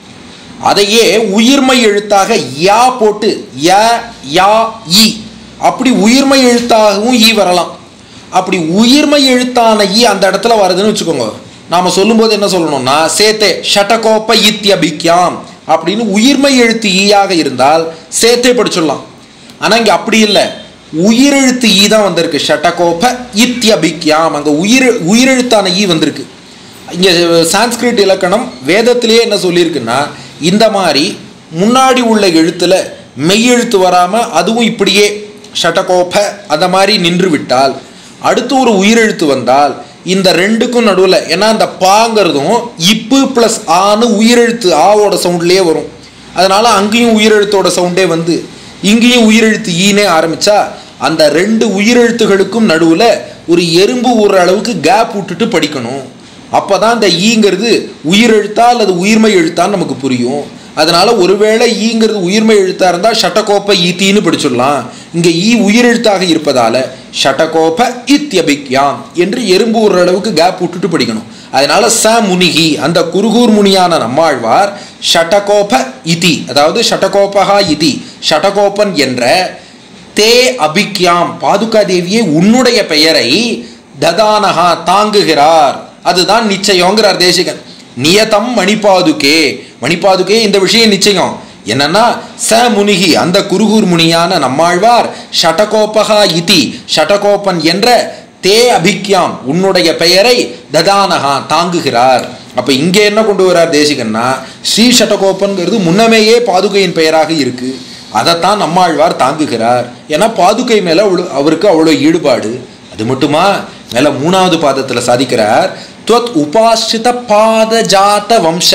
அதையே உயிர்மை எழுத்தாக யா போட்டு ய யா ஈ, அப்படி உயிர்மை எழுத்தாகவும் ஈ வரலாம். அப்படி உயிர்மை எழுத்தான ஈ அந்த இடத்துல வருதுன்னு வச்சுக்கோங்க, நாம் சொல்லும்போது என்ன சொல்லணும்னா சேத்தே ஷடகோப இத்யபிக்யாம் அப்படின்னு உயிர்மை எழுத்து ஈயாக இருந்தால் சேத்தே படிச்சிடலாம். ஆனால் இங்கே அப்படி இல்லை, உயிரெழுத்து ஈ தான் வந்திருக்கு. ஷடகோப இத்யபிக்யாம், அங்கே உயிர் உயிரெழுத்தான ஈ வந்திருக்கு. இங்கே சான்ஸ்கிரிட் இலக்கணம் வேதத்திலேயே என்ன சொல்லியிருக்குன்னா, இந்த மாதிரி முன்னாடி உள்ள எழுத்துல மெய்யெழுத்து வராமல் அதுவும் இப்படியே ஷடகோப அந்த மாதிரி நின்று விட்டால், அடுத்து ஒரு உயிரெழுத்து வந்தால் இந்த ரெண்டுக்கும் நடுவில், ஏன்னா அந்த பாங்கிறதும் இப்பு ப்ளஸ் ஆன்னு உயிரெழுத்து ஆவோட சவுண்ட்லேயே வரும். அதனால் அங்கேயும் உயிரெழுத்தோட சவுண்டே வந்து இங்கேயும் உயிரெழுத்து ஈனே ஆரம்பித்தா அந்த ரெண்டு உயிரெழுத்துகளுக்கும் நடுவில் ஒரு எறும்பு ஊற அளவுக்கு கேப் விட்டுட்டு படிக்கணும். அப்போ தான் இந்த ஈங்கிறது உயிரெழுத்தா அல்லது உயிர்மை எழுத்தான்னு நமக்கு புரியும். அதனால் ஒருவேளை ஈங்கிறது உயிர்மை எழுத்தாக இருந்தால் ஷட்டகோப்ப ஈத்தின்னு படிச்சிடலாம். இங்கே ஈ உயிரெழுத்தாக இருப்பதால் ஷட்டகோப்ப இத்யபிக்யாம் என்று எறும்பு ஊற அளவுக்கு கேப் விட்டுட்டு படிக்கணும். அதனால் ச முனிகி, அந்த குருகூர் முனியான நம்மாழ்வார் ஷட்டகோப இதி, அதாவது ஷட்டகோபகா இதி, ஷட்டகோபன் என்ற தே அபிக்யாம் பாதுகா தேவியே உன்னுடைய பெயரை ததானகா தாங்குகிறார். அதுதான் நிச்சயங்கிறார் தேசிகன். நியதம் மணிபாதுகே, மணிபாதுகே இந்த விஷயம் நிச்சயம். என்னன்னா ச முனிகி, அந்த குருகூர் முனியான நம்மாழ்வார் ஷட்டகோபகா இதி, ஷட்டகோபன் என்ற தே அபிக்யாம் உன்னுடைய பெயரை ததானகா தாங்குகிறார். அப்போ இங்கே என்ன கொண்டு வரார் தேசிகன்னா, ஸ்ரீ ஷட்டகோபன்கிறது முன்னமேயே பாதுகையின் பெயராக இருக்கு, அதைத்தான் நம்மாழ்வார் தாங்குகிறார். ஏன்னா பாதுகை மேலே அவருக்கு அவ்வளோ ஈடுபாடு. அது மட்டுமா, மேலே மூணாவது பாதத்தில் சாதிக்கிறார், துவத் உபாசிரித பாத ஜாத வம்ச,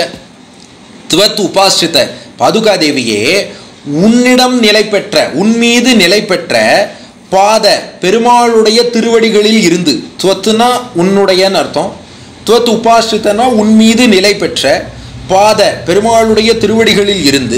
துவத் உபாசிரித பாதுகா தேவியே உன்னிடம் நிலை பெற்ற, உன் மீது நிலை பெற்ற பாத பெருமாளுடைய திருவடிகளில் இருந்து, துவத்துனா உன்னுடையன்னு அர்த்தம், துவத் உபாசிரித்தனா உன் மீது நிலை பெற்ற பாத பெருமாளுடைய திருவடிகளில் இருந்து,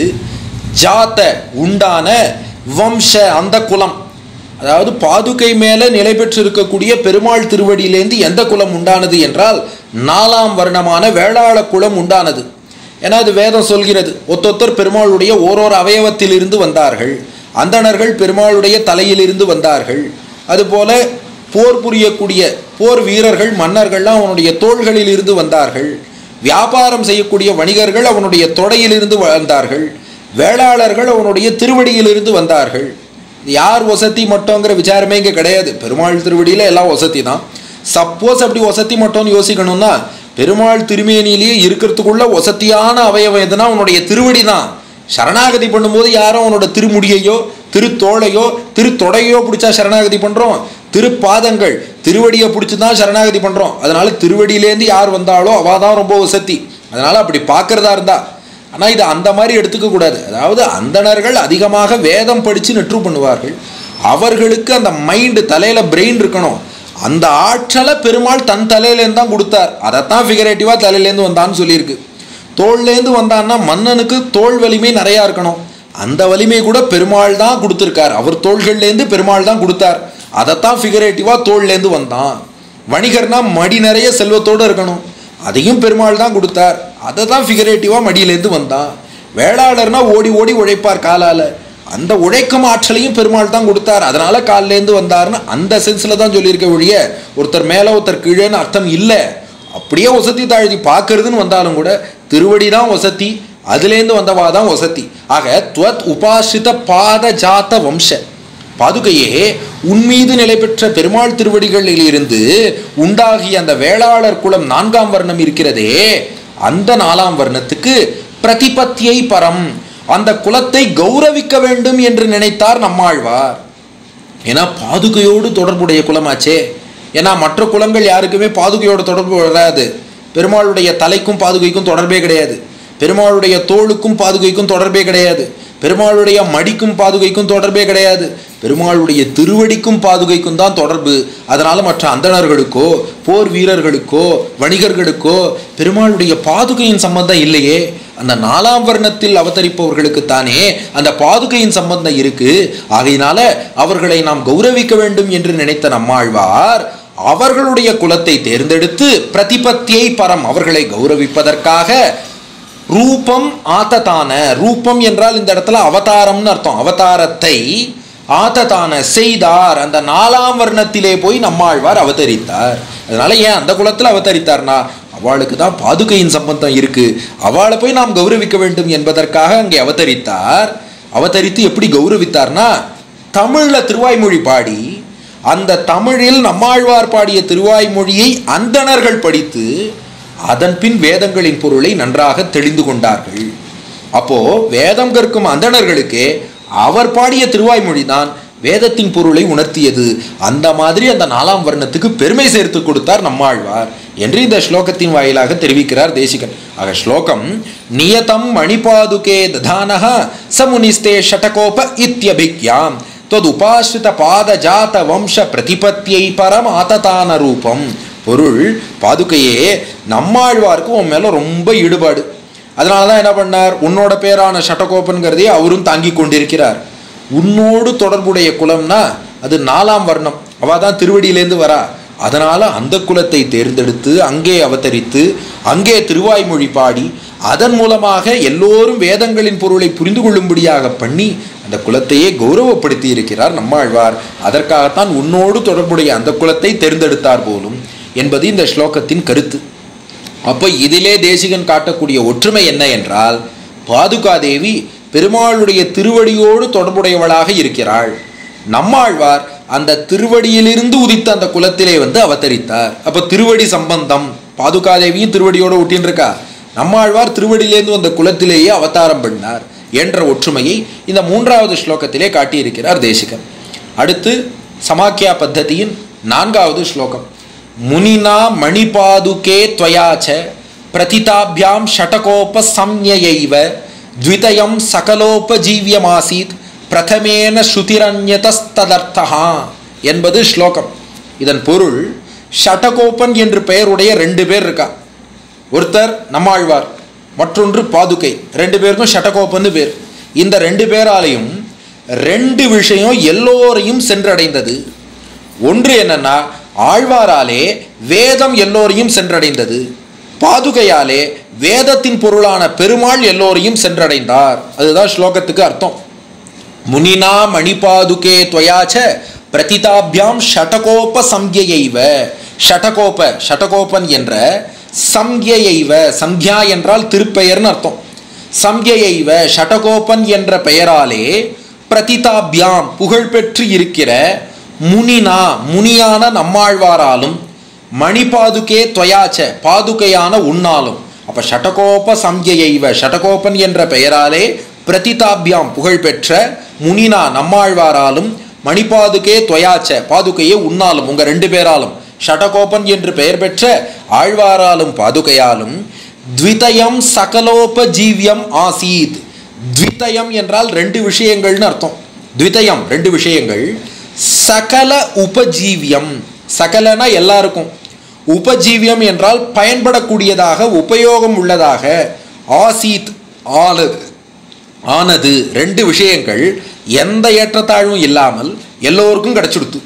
ஜாத்த உண்டான, வம்ச அந்த குலம், அதாவது பாதுகை மேலே நிலை பெற்று இருக்கக்கூடிய பெருமாள் திருவடியிலேருந்து எந்த குலம் உண்டானது என்றால் நாலாம் வர்ணமான வேளாள குலம் உண்டானது. ஏன்னா அது வேதம் சொல்கிறது, ஒத்தொத்தர் பெருமாளுடைய ஓரோரு அவயவத்தில் இருந்து வந்தார்கள், அந்தணர்கள் பெருமாளுடைய தலையிலிருந்து வந்தார்கள், அதுபோல போர் புரியக்கூடிய போர் வீரர்கள் மன்னர்கள்லாம் அவனுடைய தோள்களில் இருந்து வந்தார்கள், வியாபாரம் செய்யக்கூடிய வணிகர்கள் அவனுடைய தொடையிலிருந்து வந்தார்கள், வேளாளர்கள் அவனுடைய திருவடியிலிருந்து வந்தார்கள். யார் வசதி மட்டுங்கிற விசாரமே இங்கே கிடையாது. பெருமாள் திருவடியில் எல்லாம் வசதி தான். சப்போஸ் அப்படி வசதி மட்டும்னு யோசிக்கணும்னா பெருமாள் திருமேனிலேயே இருக்கிறதுக்குள்ள வசதியான அவயவம் எதுனா அவனுடைய திருவடி தான். சரணாகதி பண்ணும்போது யாரும் அவனோட திருமுடியையோ திருத்தோளையோ திருத்தொடையோ பிடிச்சா சரணாகதி பண்ணுறோம், திருப்பாதங்கள் திருவடியை பிடிச்சி தான் சரணாகதி பண்ணுறோம். அதனால திருவடியிலேருந்து யார் வந்தாலோ அவள் தான் ரொம்ப வசதி. அதனால் அப்படி பார்க்குறதா இருந்தா, ஆனால் இது அந்த மாதிரி எடுத்துக்க கூடாது. அதாவது அந்தணர்கள் அதிகமாக வேதம் படித்து நெற்று பண்ணுவார்கள், அவர்களுக்கு அந்த மைண்டு தலையில் பிரெயின் இருக்கணும். அந்த ஆற்றலை பெருமாள் தன் தலையிலேருந்து தான் கொடுத்தார். அதைத்தான் ஃபிகரேட்டிவாக தலையிலேருந்து வந்தான்னு சொல்லியிருக்கு. தோல்லேருந்து வந்தான்னா மன்னனுக்கு தோல் வலிமை நிறையா இருக்கணும், அந்த வலிமை கூட பெருமாள் தான் கொடுத்துருக்கார். அவர் தோள்கள்லேருந்து பெருமாள் தான் கொடுத்தார், அதைத்தான் ஃபிகரேட்டிவாக தோல்லேருந்து வந்தான். வணிகர்னா மடி நிறைய செல்வத்தோடு இருக்கணும், அதையும் பெருமாள் தான் கொடுத்தார், அதை தான் ஃபிகரேட்டிவாக மடியிலேருந்து வந்தான். வேளாளர்னா ஓடி ஓடி உழைப்பார் காலால், அந்த உழைக்கும் ஆற்றலையும் பெருமாள் தான் கொடுத்தார், அதனால காலிலேருந்து வந்தார்னு அந்த சென்ஸில் தான் சொல்லியிருக்க ஒழிய ஒருத்தர் மேலே ஒருத்தர் கீழேன்னு அர்த்தம் இல்லை. அப்படியே வசதி தாழ்த்தி பார்க்கறதுன்னு வந்தாலும் கூட திருவடி தான் வசதி, அதுலேருந்து வந்தவா தான் வசதி. ஆக துவத் உபாசித பாத ஜாத்த வம்ச, பாதுகையே உன்மீது நிலை பெற்ற பெருமாள் திருவடிகளில் இருந்து உண்டாகிய அந்த வேளாளர் குலம் நான்காம் வர்ணம் இருக்கிறதே, அந்த நாலாம் வர்ணத்துக்கு பிரதிபத்தியை பரம், அந்த குலத்தை கௌரவிக்க வேண்டும் என்று நினைத்தார் நம்மாழ்வார். ஏன்னா பாதுகையோடு தொடர்புடைய குலமாச்சே. ஏன்னா மற்ற குலங்கள் யாருக்குமே பாதுகையோட தொடர்பு வராது. பெருமாளுடைய தலைக்கும் பாதுகைக்கும் தொடர்பே கிடையாது, பெருமாளுடைய தோளுக்கும் பாதுகைக்கும் தொடர்பே கிடையாது, பெருமாளுடைய மடிக்கும் பாதுகைக்கும் தொடர்பே கிடையாது, பெருமாளுடைய திருவடிக்கும் பாதுகைக்கும் தான் தொடர்பு. அதனால மற்ற அந்தணர்களுக்கோ போர் வீரர்களுக்கோ வணிகர்களுக்கோ பெருமாளுடைய பாதுகையின் சம்பந்தம் இல்லையே. அந்த நாலாம் வர்ணத்தில் அவதரிப்பவர்களுக்குத்தானே அந்த பாதுகையின் சம்பந்தம் இருக்கு. ஆகையினால அவர்களை நாம் கௌரவிக்க வேண்டும் என்று நினைத்த நம்மாழ்வார் அவர்களுடைய குலத்தை தேர்ந்தெடுத்து பிரதிபத்தியை பரம், அவர்களை கௌரவிப்பதற்காக ரூபம் ஆததான, ரூபம் என்றால் இந்த இடத்துல அவதாரம்னு அர்த்தம், அவதாரத்தை ஆததான செய்தார். அந்த நாலாம் வர்ணத்திலே போய் நம்மாழ்வார் அவதரித்தார். அதனால ஏன் அந்த குலத்தில் அவதரித்தார்னா அவளுக்கு தான் பாதுகையின் சம்பந்தம் இருக்கு, அவளை போய் நாம் கௌரவிக்க வேண்டும் என்பதற்காக அங்கே அவதரித்தார். அவதரித்து எப்படி கௌரவித்தார்னா தமிழ்ல திருவாய்மொழி பாடி, அந்த தமிழில் நம்மாழ்வார் பாடிய திருவாய்மொழியை அந்தணர்கள் படித்து அதன் பின் வேதங்களின் பொருளை நன்றாக தெளிந்து கொண்டார்கள். அப்போ வேதம் கற்கும் அந்தணர்களுக்கு அவர் பாடிய திருவாய்மொழி தான் வேதத்தின் பொருளை உணர்த்தியது. அந்த மாதிரி அந்த நாலாம் வர்ணத்துக்கு பெருமை சேர்த்து கொடுத்தார் நம்மாழ்வார் என்று இந்த ஸ்லோகத்தின் வாயிலாக தெரிவிக்கிறார் தேசிகன். ஆக ஸ்லோகம் நியதம் மணிபாதுகே ததானஹ சமுனிஸ்தே ஷடகோப இத்யபிக்யாம் தது உபாஸ்ரித பாத ஜாத வம்ச பிரதிபத்தியை பரம் ஆததான ரூபம். பொருள், பாதுகையே நம்மாழ்வாருக்கு உன் மேல ரொம்ப ஈடுபாடு. அதனாலதான் என்ன பண்ணார், உன்னோட பேரான ஷடகோபன்கிறதையே அவரும் தாங்கி கொண்டிருக்கிறார். உன்னோடு தொடர்புடைய குலம்னா அது நாலாம் வர்ணம், அவ தான் திருவடியிலேருந்து வரா. அதனால அந்த குலத்தை தேர்ந்தெடுத்து அங்கே அவதரித்து அங்கே திருவாய்மொழி பாடி அதன் மூலமாக எல்லோரும் வேதங்களின் பொருளை புரிந்து கொள்ளும்படியாக பண்ணி அந்த குலத்தையே கௌரவப்படுத்தி இருக்கிறார் நம்மாழ்வார். அதற்காகத்தான் உன்னோடு தொடர்புடைய அந்த குலத்தை தேர்ந்தெடுத்தார் போலும் என்பது இந்த ஸ்லோகத்தின் கருத்து. அப்போ இதிலே தேசிகன் காட்டக்கூடிய ஒற்றுமை என்ன என்றால், பாதுகாதேவி பெருமாளுடைய திருவடியோடு தொடர்புடையவளாக இருக்கிறாள். நம்மாழ்வார் அந்த திருவடியிலிருந்து உதித்த அந்த குலத்திலே வந்து அவதரித்தார். அப்போ திருவடி சம்பந்தம், பாதுகாதேவியும் திருவடியோடு ஒட்டின்னு இருக்கா, நம்மாழ்வார் திருவடியிலேருந்து வந்த குலத்திலேயே அவதாரம் பண்ணார் என்ற ஒற்றுமையை இந்த மூன்றாவது ஸ்லோகத்திலே காட்டியிருக்கிறார் தேசிகன். அடுத்து சமாக்கியா பத்ததியின் நான்காவது ஸ்லோகம். முனினா மணிபாதுகே த்வயாச்ச பிரதிதாபியாம் ஷடகோப சம்யயைவ த்விதயம் சகலோபஜீவியமாசீத் பிரதமேன ஸ்ருதிரண்யதஸ்ததர்த்தஹா என்பது ஸ்லோகம். இதன் பொருள், ஷடகோபன் என்று பெயருடைய ரெண்டு பேர் இருக்கா. ஒருத்தர் நம்மாழ்வார், மற்றொன்று பாதுகை. ரெண்டு பேருக்கும் ஷடகோபன்னு பேர். இந்த ரெண்டு பேராலையும் ரெண்டு விஷயம் எல்லோரையும் சென்றடைந்தது. ஒன்று என்னன்னா, ஆழ்வாராலே வேதம் எல்லோரையும் சென்றடைந்தது. பாதுகையாலே வேதத்தின் பொருளான பெருமாள் எல்லோரையும் சென்றடைந்தார். அதுதான் ஸ்லோகத்துக்கு அர்த்தம். முனினா மணிபாதுகே துவயாச்ச பிரதிதாபியாம் ஷடகோப சம்யைவ. ஷடகோப, ஷடகோபன் என்ற சம்யைவ, சம்யா என்றால் திருப்பெயர்னு அர்த்தம். சம்யைவ ஷடகோபன் என்ற பெயராலே பிரதிதாபியாம் புகழ்பெற்று இருக்கிற முனினா முனியான நம்மாழ்வாராலும் மணிபாதுகே துவயாச்ச பாதுகையான உன்னாலும். அப்ப ஷடகோப சம்யைவ ஷடகோபன் என்ற பெயராலே பிரதிதாபியாம் புகழ்பெற்ற முனினா நம்மாழ்வாராலும் மணிபாதுகே துவயாச்ச பாதுகையே உன்னாலும், உங்க ரெண்டு பேராலும், ஷடகோபன் என்று பெயர் பெற்ற ஆழ்வாராலும் பாதுகையாலும் த்விதயம் சகலோபஜீவியம் ஆசீத். த்விதயம் என்றால் ரெண்டு விஷயங்கள்னு அர்த்தம். த்விதயம் ரெண்டு விஷயங்கள். சகல உபஜீவியம், சகலனா எல்லாருக்கும், உபஜீவியம் என்றால் பயன்படக்கூடியதாக உபயோகம் உள்ளதாக, ஆசீத் ஆனது ஆனது ரெண்டு விஷயங்கள் எந்த ஏற்றத்தாழ்வும் இல்லாமல் எல்லோருக்கும் கிடைச்சிடுத்து.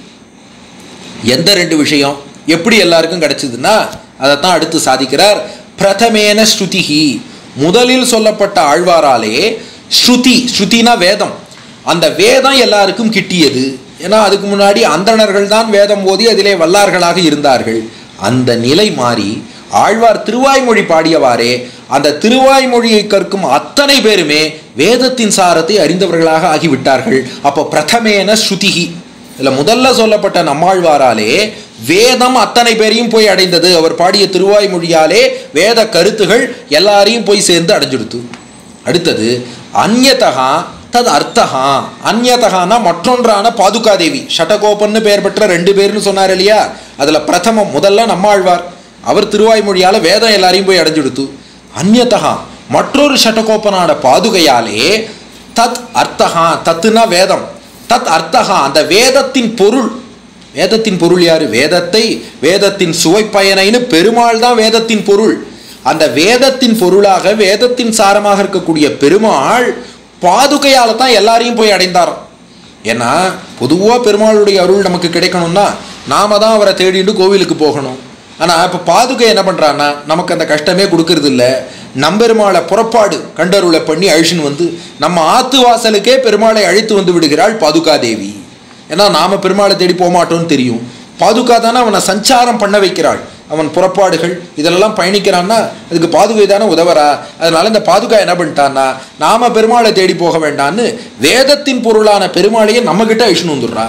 எந்த ரெண்டு விஷயம் எப்படி எல்லாருக்கும் கிடைச்சதுன்னா அதைத்தான் அடுத்து சாதிக்கிறார். பிரதமேன ஸ்ருதிஹி, முதலில் சொல்லப்பட்ட ஆழ்வாராலே ஸ்ருதி, ஸ்ருதினா வேதம், அந்த வேதம் எல்லாருக்கும் கிட்டியது. ஏன்னா அதுக்கு முன்னாடி அந்தணர்கள் தான் வேதம் ஓதி அதிலே வல்லார்களாக இருந்தார்கள். அந்த நிலை மாறி ஆழ்வார் திருவாய்மொழி பாடியவாறே அந்த திருவாய்மொழியை கற்கும் அத்தனை பேருமே வேதத்தின் சாரத்தை அறிந்தவர்களாக ஆகிவிட்டார்கள். அப்போ பிரதமேன ஸ்ருதிஹி, இதில் முதல்ல சொல்லப்பட்ட நம்மாழ்வாராலே வேதம் அத்தனை பேரையும் போய் அடைந்தது. அவர் பாடிய திருவாய்மொழியாலே வேத கருத்துகள் எல்லாரையும் போய் சேர்ந்து அடைஞ்சிடுத்து. அடுத்தது அந்யதகா தது அர்த்தகா. அந்யதகானா மற்றொன்றான பாதுகாதேவி, ஷடகோபன்னு பெயர் பெற்ற ரெண்டு பேர்னு சொன்னார் இல்லையா, அதில் பிரதமம் முதல்ல நம்மாழ்வார், அவர் திருவாய்மொழியால் வேதம் எல்லாரையும் போய் அடைஞ்சிடுத்து. அந்யதகா மற்றொரு ஷடகோபனான பாதுகையாலே தத் அர்த்தகா, தத்துனா வேதம், தத் அர்த்தகா அந்த வேதத்தின் பொருள். வேதத்தின் பொருள் யாரு? வேதத்தை, வேதத்தின் சுவைப்பயனைன்னு பெருமாள் தான் வேதத்தின் பொருள். அந்த வேதத்தின் பொருளாக வேதத்தின் சாரமாக இருக்கக்கூடிய பெருமாள் பாதுகையால் தான் எல்லாரையும் போய் அடைந்தாராம். ஏன்னா பொதுவாக பெருமாளுடைய அருள் நமக்கு கிடைக்கணும்னா நாம தான் அவரை தேடிட்டு கோவிலுக்கு போகணும். ஆனால் இப்போ பாதுகை என்ன பண்ணுறான்னா நமக்கு அந்த கஷ்டமே கொடுக்கறது இல்லை. நம்பெருமாளை புறப்பாடு கண்டருளை பண்ணி அழிச்சுன்னு வந்து நம்ம ஆத்து வாசலுக்கே பெருமாளை அழைத்து வந்து விடுகிறாள் பாதுகாதேவி. ஏன்னா நாம் பெருமாளை தேடி போக மாட்டோம்னு தெரியும். பாதுகா தானே அவனை சஞ்சாரம் பண்ண வைக்கிறாள். அவன் புறப்பாடுகள் இதெல்லாம் பயணிக்கிறான்னா அதுக்கு பாதுகை தானே உதவரா. அதனால இந்த பாதுகா என்ன பண்ணிட்டான்னா நாம பெருமாளை தேடி போக வேண்டான்னு வேதத்தின் பொருளான பெருமாளையே நம்ம கிட்ட அழிச்சுன்னு வந்துடுறா.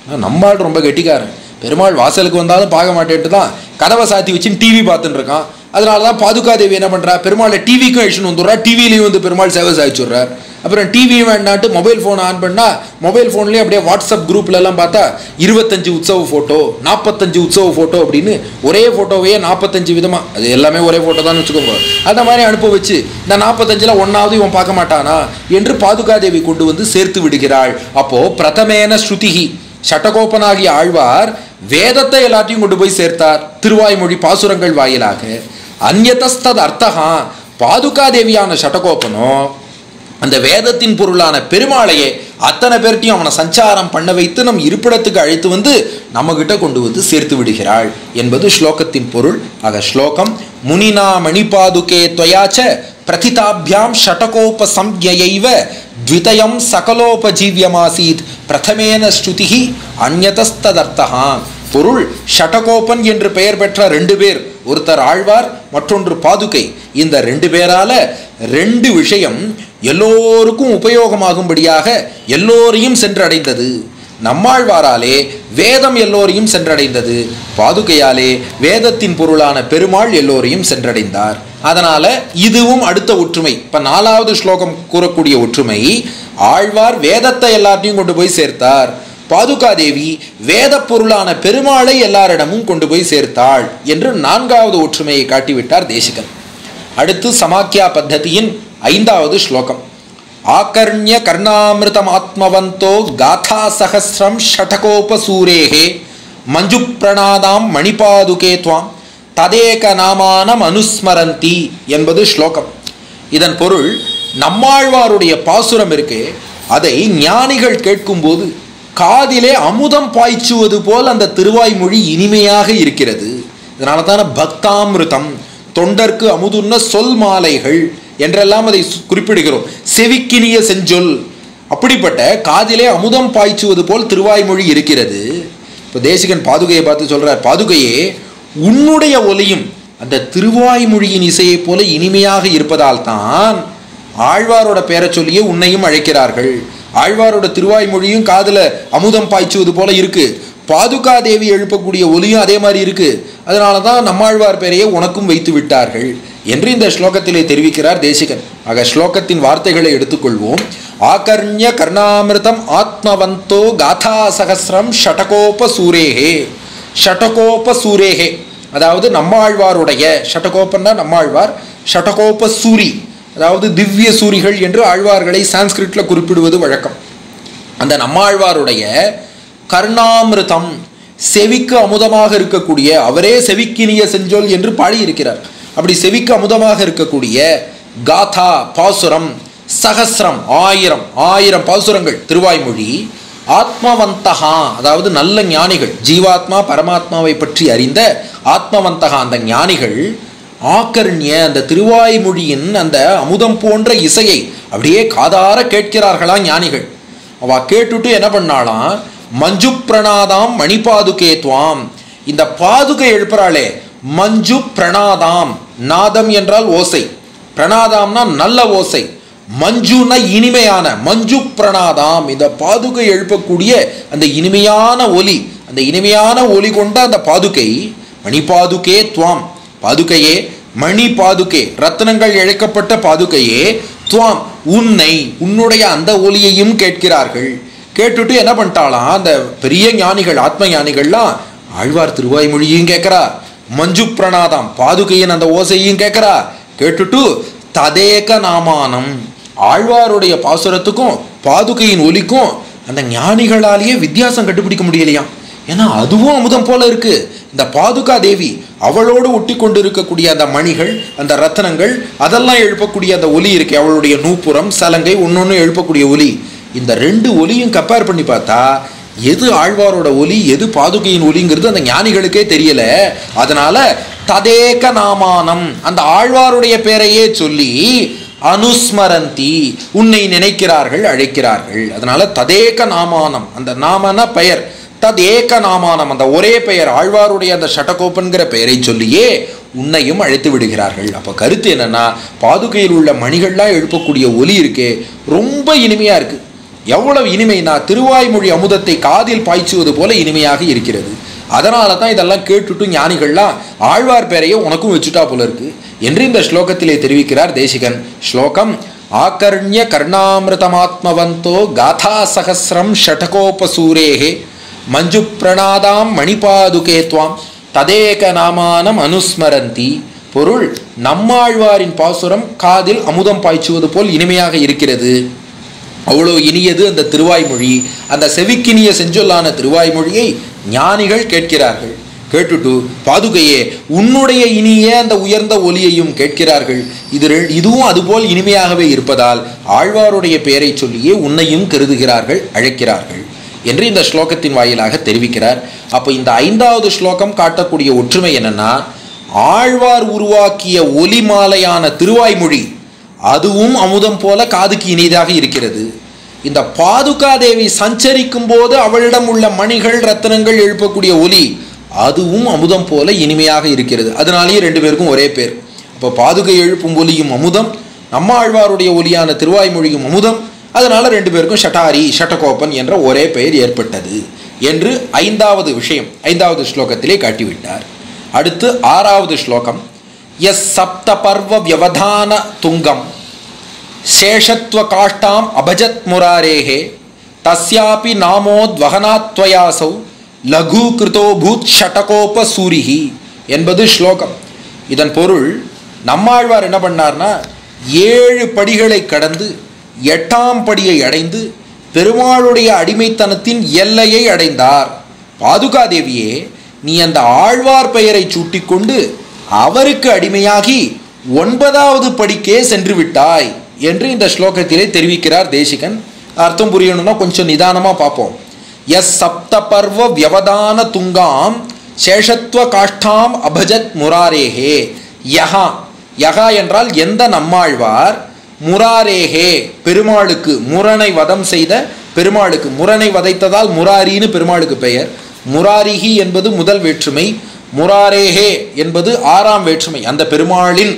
நம்மால் ரொம்ப கெட்டிக்காரன். பெருமாள் வாசலுக்கு வந்தாலும் பார்க்க மாட்டேன்ட்டு தான் கதவை சாத்தி வச்சுன்னு டிவி பார்த்துட்டு இருக்கான். அதனால தான் பாதுகாதேவி என்ன பண்ணுறா, பெருமாளை டிவிக்கும் அழிச்சுன்னு வந்துடுறா, டிவிலையும் வந்து பெருமாள் சேவை சாதிச்சுடுறார். அப்புறம் டிவியும் வேண்டாட்டு மொபைல் ஃபோன் ஆன் பண்ணால் மொபைல் ஃபோன்லேயும் அப்படியே வாட்ஸ்அப் குரூப்லலாம் பார்த்தா இருபத்தஞ்சு உற்சவ ஃபோட்டோ, நாற்பத்தஞ்சு உற்சவ ஃபோட்டோ அப்படின்னு ஒரே ஃபோட்டோவையே நாற்பத்தஞ்சு விதமாக, அது எல்லாமே ஒரே ஃபோட்டோ தான் வச்சுக்கோங்க, அந்த மாதிரி அனுப்ப வச்சு இந்த நாற்பத்தஞ்சில் ஒன்றாவது இவன் பார்க்க மாட்டானா என்று பாதுகாதேவி கொண்டு வந்து சேர்த்து விடுகிறாள். அப்போது பிரதமேன ஸ்ருதிஹி, ஷட்டகோபனாகிய ஆழ்வார் வேதத்தை எல்லாத்தையும் கொண்டு போய் சேர்த்தார் திருவாய்மொழி பாசுரங்கள் வாயிலாக. அந்யதஸ்தத் அர்த்தகா, பாதுகாதேவியான ஷட்டகோபனோ அந்த வேதத்தின் பொருளான பெருமாளையே அத்தனை பேர்ட்டையும் அவனை சஞ்சாரம் பண்ண வைத்து நம் இருப்பிடத்துக்கு அழைத்து வந்து நம்ம கிட்ட கொண்டு வந்து சேர்த்து விடுகிறாள் என்பது ஸ்லோகத்தின் பொருள். ஆக ஸ்லோகம் முனினா மணிபாதுகே துவயாச்ச பிரதிதாபியாம் ஷட்டகோப சம்யைவ த்விதயம் சகலோபஜீவியமாசீத் பிரதமேன ஸ்ருதிஹி அந்யதஸ்ததர்த்தஹா. பொருள், ஷட்டகோபன் என்று பெயர் பெற்ற ரெண்டு பேர், ஒருத்தர் ஆழ்வார் மற்றொன்று பாதுகை. இந்த ரெண்டு பேரால ரெண்டு விஷயம் எல்லோருக்கும் உபயோகமாகும்படியாக எல்லோரையும் சென்றடைந்தது. நம்மாழ்வாராலே வேதம் எல்லோரையும் சென்றடைந்தது, பாதுகையாலே வேதத்தின் பொருளான பெருமாள் எல்லோரையும் சென்றடைந்தார். அதனால இதுவும் அடுத்த ஒற்றுமை. இப்ப நாலாவது ஸ்லோகம் கூறக்கூடிய ஒற்றுமை, ஆழ்வார் வேதத்தை எல்லாத்தையும் கொண்டு போய் சேர்த்தார், பாதுகாதேவி வேத பொருளான பெருமாளை எல்லாரிடமும் கொண்டு போய் சேர்த்தாள் என்று நான்காவது ஒற்றுமையை காட்டிவிட்டார் தேசிகன். அடுத்து சமாக்கியா பத்ததியின் ஐந்தாவது ஸ்லோகம். ஆகர்ணிய கர்ணாமிருதம் ஆத்மவந்தோ காதா சஹஸ்ரம் ஷடகோபசூரேஹே மஞ்சு பிரணாதாம் மணிபாதுகே துவாம் ததேக நாமானம் அனுஸ்மரந்தி என்பது ஸ்லோகம். இதன் பொருள், நம்மாழ்வாருடைய பாசுரம் இருக்கே அதை ஞானிகள் கேட்கும்போது காதிலே அமுதம் பாய்ச்சுவது போல் அந்த திருவாய்மொழி இனிமையாக இருக்கிறது. இதனால தானே பக்தாமிருதம், தொண்டர்க்கு அமுதுன்ன சொல் மாலைகள் என்றெல்லாம் அதை குறிப்பிடுகிறோம். செவிக்கினிய செஞ்சொல், அப்படிப்பட்ட காதிலே அமுதம் பாய்ச்சுவது போல் திருவாய்மொழி இருக்கிறது. இப்போ தேசிகன் பாதுகையை பார்த்து சொல்றார், பாதுகையே உன்னுடைய ஒலியும் அந்த திருவாய்மொழியின் இசையை போல இனிமையாக இருப்பதால் தான் ஆழ்வாரோட பேரை சொல்லியே உன்னையும் அழைக்கிறார்கள். ஆழ்வாரோட திருவாய்மொழியும் காதுல அமுதம் பாய்ச்சுவது போல இருக்கு, பாதுகாதேவி எழுப்பக்கூடிய ஒலியும் அதே மாதிரி இருக்கு, அதனால தான் நம்மாழ்வார் பேரையே உனக்கும் வைத்து விட்டார்கள் என்று இந்த ஸ்லோகத்திலே தெரிவிக்கிறார் தேசிகன். ஆக ஸ்லோகத்தின் வார்த்தைகளை எடுத்துக்கொள்வோம். ஆகர்ணிய கர்ணாமிருதம் ஆத்மவந்தோ காதா சகஸ்ரம் ஷடகோப சூரேஹே. ஷடகோப சூரேஹே அதாவது நம்மாழ்வாருடைய, ஷடகோபன்னா நம்மாழ்வார், ஷடகோப சூரி அதாவது திவ்ய சூரிகள் என்று ஆழ்வார்களை சான்ஸ்கிரிட்ல குறிப்பிடுவது வழக்கம். அந்த நம்மாழ்வாருடைய கர்ணாமிருதம், செவிக்கு அமுதமாக இருக்கக்கூடிய, அவரே செவிக்கினிய செஞ்சொல் என்று பாடியிருக்கிறார். அப்படி செவிக்கு அமுதமாக இருக்கக்கூடிய காதா பாசுரம், சகஸ்ரம் ஆயிரம், ஆயிரம் பாசுரங்கள் திருவாய்மொழி, ஆத்மவந்தகா அதாவது நல்ல ஞானிகள், ஜீவாத்மா பரமாத்மாவை பற்றி அறிந்த ஆத்மவந்தகா அந்த ஞானிகள், ஆகர்ணிய அந்த திருவாய்மொழியின் அந்த அமுதம் போன்ற இசையை அப்படியே காதார கேட்கிறார்களா ஞானிகள். அவ கேட்டுட்டு என்ன பண்ணாலாம், மஞ்சு பிரணாதாம் மணிபாதுகே துவாம், இந்த பாதுகை எழுப்புறாளே மஞ்சு பிரணாதாம், நாதம் என்றால் ஓசை, பிரணாதாம்னா நல்ல ஓசை, மஞ்சுன இனிமையான, மஞ்சு பிரணாதாம் இந்த பாதுகை எழுப்பக்கூடிய அந்த இனிமையான ஒலி, அந்த இனிமையான ஒலி கொண்ட அந்த பாதுகை, மணிபாதுகே துவாம் பாதுகையே, மணி பாதுகே ரத்னங்கள் இழைக்கப்பட்ட பாதுகையே, துவாம் உன்னை, உன்னுடைய அந்த ஒலியையும் கேட்கிறார்கள். கேட்டுட்டு என்ன பண்ணிட்டாலாம் அந்த பெரிய ஞானிகள், ஆத்ம ஞானிகள்லாம், ஆழ்வார் திருவாய்மொழியும் கேட்கிறா, மஞ்சு பிரணாதாம் பாதுகையின் அந்த ஓசையும் கேட்கிறா. கேட்டுட்டு ததேக நாமானம், ஆழ்வாருடைய பாசுரத்துக்கும் பாதுகையின் ஒலிக்கும் அந்த ஞானிகளாலேயே வித்தியாசம் கண்டுபிடிக்க முடியலையா. ஏன்னா அதுவும் அமுதம் போல இருக்கு. இந்த பாதுகா தேவி அவளோடு ஒட்டி கொண்டு இருக்கக்கூடிய அந்த மணிகள், அந்த ரத்தனங்கள், அதெல்லாம் எழுப்பக்கூடிய அந்த ஒலி இருக்கு, அவளுடைய நூப்புறம் சலங்கை ஒன்னொன்னு எழுப்பக்கூடிய ஒலி, இந்த ரெண்டு ஒலியும் கம்பேர் பண்ணி பார்த்தா எது ஆழ்வாரோட ஒலி எது பாதுகையின் ஒலிங்கிறது அந்த ஞானிகளுக்கே தெரியல. அதனால ததேக நாமானம் அந்த ஆழ்வாருடைய பெயரையே சொல்லி அனுஸ்மரந்தி உன்னை நினைக்கிறார்கள், அழைக்கிறார்கள். அதனால ததேக நாமானம், அந்த நாமன பெயர், ததேக நாமானம் அந்த ஒரே பெயர், ஆழ்வாருடைய அந்த ஷடகோபன்கிற பெயரை சொல்லியே உன்னையும் அழைத்து விடுகிறார்கள். அப்போ கருத்து என்னன்னா, பாதுகையில் உள்ள மணிகள்லாம் எழுப்பக்கூடிய ஒலி இருக்கே ரொம்ப இனிமையா இருக்கு. எவ்வளவு இனிமைனா திருவாய்மொழி அமுதத்தை காதில் பாய்ச்சுவது போல இனிமையாக இருக்கிறது. அதனால தான் இதெல்லாம் கேட்டுட்டு ஞானிகள்லாம் ஆழ்வார் பேரையே உனக்கும் வச்சுட்டா போல இருக்கு என்று இந்த ஸ்லோகத்திலே தெரிவிக்கிறார் தேசிகன். ஸ்லோகம் ஆகர்ணிய கர்ணாமிருதமாத்மவந்தோ காதா சகசிரம் ஷடகோபசூரேஹே மஞ்சு பிரணாதாம் மணிபாதுகே துவாம் ததேக நாமானம் அனுஸ்மரந்தி. பொருள், நம்மாழ்வாரின் பாசுரம் காதில் அமுதம் பாய்ச்சுவது போல் இனிமையாக இருக்கிறது. அவ்வளோ இனியது அந்த திருவாய்மொழி. அந்த செவிக்கினிய செஞ்சொல்லான திருவாய்மொழியை ஞானிகள் கேட்கிறார்கள். கேட்டுட்டு பாதுகையே உன்னுடைய இனிய அந்த உயர்ந்த ஒலியையும் கேட்கிறார்கள். இது இதுவும் அதுபோல் இனிமையாகவே இருப்பதால் ஆழ்வாருடைய பெயரை சொல்லியே உன்னையும் கருதுகிறார்கள், அழைக்கிறார்கள் என்று இந்த ஸ்லோகத்தின் வாயிலாக தெரிவிக்கிறார். அப்போ இந்த ஐந்தாவது ஸ்லோகம் காட்டக்கூடிய ஒற்றுமை என்னன்னா, ஆழ்வார் உருவாக்கிய ஒலி மாலையான திருவாய்மொழி அதுவும் அமுதம் போல காதுக்கு இனிதாக இருக்கிறது. இந்த பாதுகாதேவி சஞ்சரிக்கும் போது அவளிடம் உள்ள மணிகள் ரத்தனங்கள் எழுப்பக்கூடிய ஒலி அதுவும் அமுதம் போல இனிமையாக இருக்கிறது. அதனாலேயே ரெண்டு பேருக்கும் ஒரே பேர். அப்போ பாதுகை எழுப்பும் ஒலியும் அமுதம், நம்ம ஆழ்வாருடைய ஒலியான திருவாய்மொழியும் அமுதம். அதனால ரெண்டு பேருக்கும் ஷட்டாரி ஷட்டகோபன் என்ற ஒரே பெயர் ஏற்பட்டது என்று ஐந்தாவது விஷயம் ஐந்தாவது ஸ்லோகத்திலே காட்டிவிட்டார். அடுத்து ஆறாவது ஸ்லோகம். எஸ் சப்த பர்வ வியவதான துங்கம் சேஷத்வ காஷ்டாம் அபஜத் முராரேஹே தஸ்யாபி நாமோத்வகனாத்வயாசௌ லகு கிருதோ பூத் ஷட்டகோப சூரிஹி என்பது ஸ்லோகம். இதன் பொருள், நம்மாழ்வார் என்ன பண்ணார்னா, ஏழு படிகளை கடந்து எட்டாம் படியை அடைந்து பெருமாளுடைய அடிமைத்தனத்தின் எல்லையை அடைந்தார். பாதுகாதேவியே, நீ அந்த ஆழ்வார் பெயரை சூட்டிக்கொண்டு அவருக்கு அடிமையாகி ஒன்பதாவது படிக்கே சென்று விட்டாய் என்று இந்த ஸ்லோகத்திலே தெரிவிக்கிறார் தேசிகன். அர்த்தம் புரியணும்னா கொஞ்சம் நிதானமாக பார்ப்போம். எஸ் சப்த பர்வ வியவதான துங்காம் சேஷத்வ காஷ்டாம் அபஜத் முராரேஹே. யஹா யஹா என்றால் எந்த நம்மாழ்வார், முராரேஹே பெருமாளுக்கு, முரணை வதம் செய்த பெருமாளுக்கு, முரணை வதைத்ததால் முராரின்னு பெருமாளுக்கு பெயர். முராரிஹி என்பது முதல் வேற்றுமை, முராரேஹே என்பது ஆறாம் வேற்றுமை. அந்த பெருமாளின்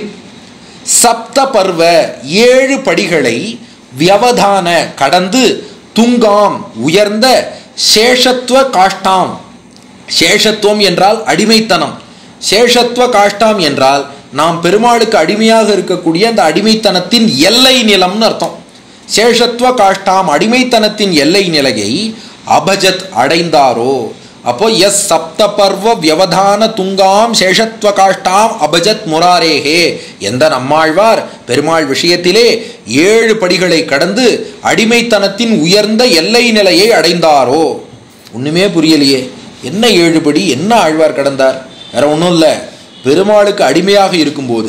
சப்த பர்வ ஏழு படிகளை வியவதான கடந்து துங்காம் உயர்ந்த சேஷத்துவ காஷ்டாம், சேஷத்துவம் என்றால் அடிமைத்தனம், சேஷத்துவ காஷ்டாம் என்றால் நாம் பெருமாளுக்கு அடிமையாக இருக்கக்கூடிய அந்த அடிமைத்தனத்தின் எல்லை நிலம்னு அர்த்தம். சேஷத்துவ காஷ்டாம் அடிமைத்தனத்தின் எல்லை நிலையை அபஜத் அடைந்தாரோ. அப்போ எஸ் சப்த பர்வ வியவதான துங்காம் சேஷத்துவ காஷ்டாம் அபஜத் முராரேஹே, எந்த நம்மாழ்வார் பெருமாள் விஷயத்திலே ஏழு படிகளை கடந்து அடிமைத்தனத்தின் உயர்ந்த எல்லை நிலையை அடைந்தாரோ. ஒன்றுமே புரியலையே, என்ன ஏழு படி, என்ன ஆழ்வார் கடந்தார்? வேற ஒன்றும் இல்லை, பெருமாளுக்கு அடிமையாக இருக்கும்போது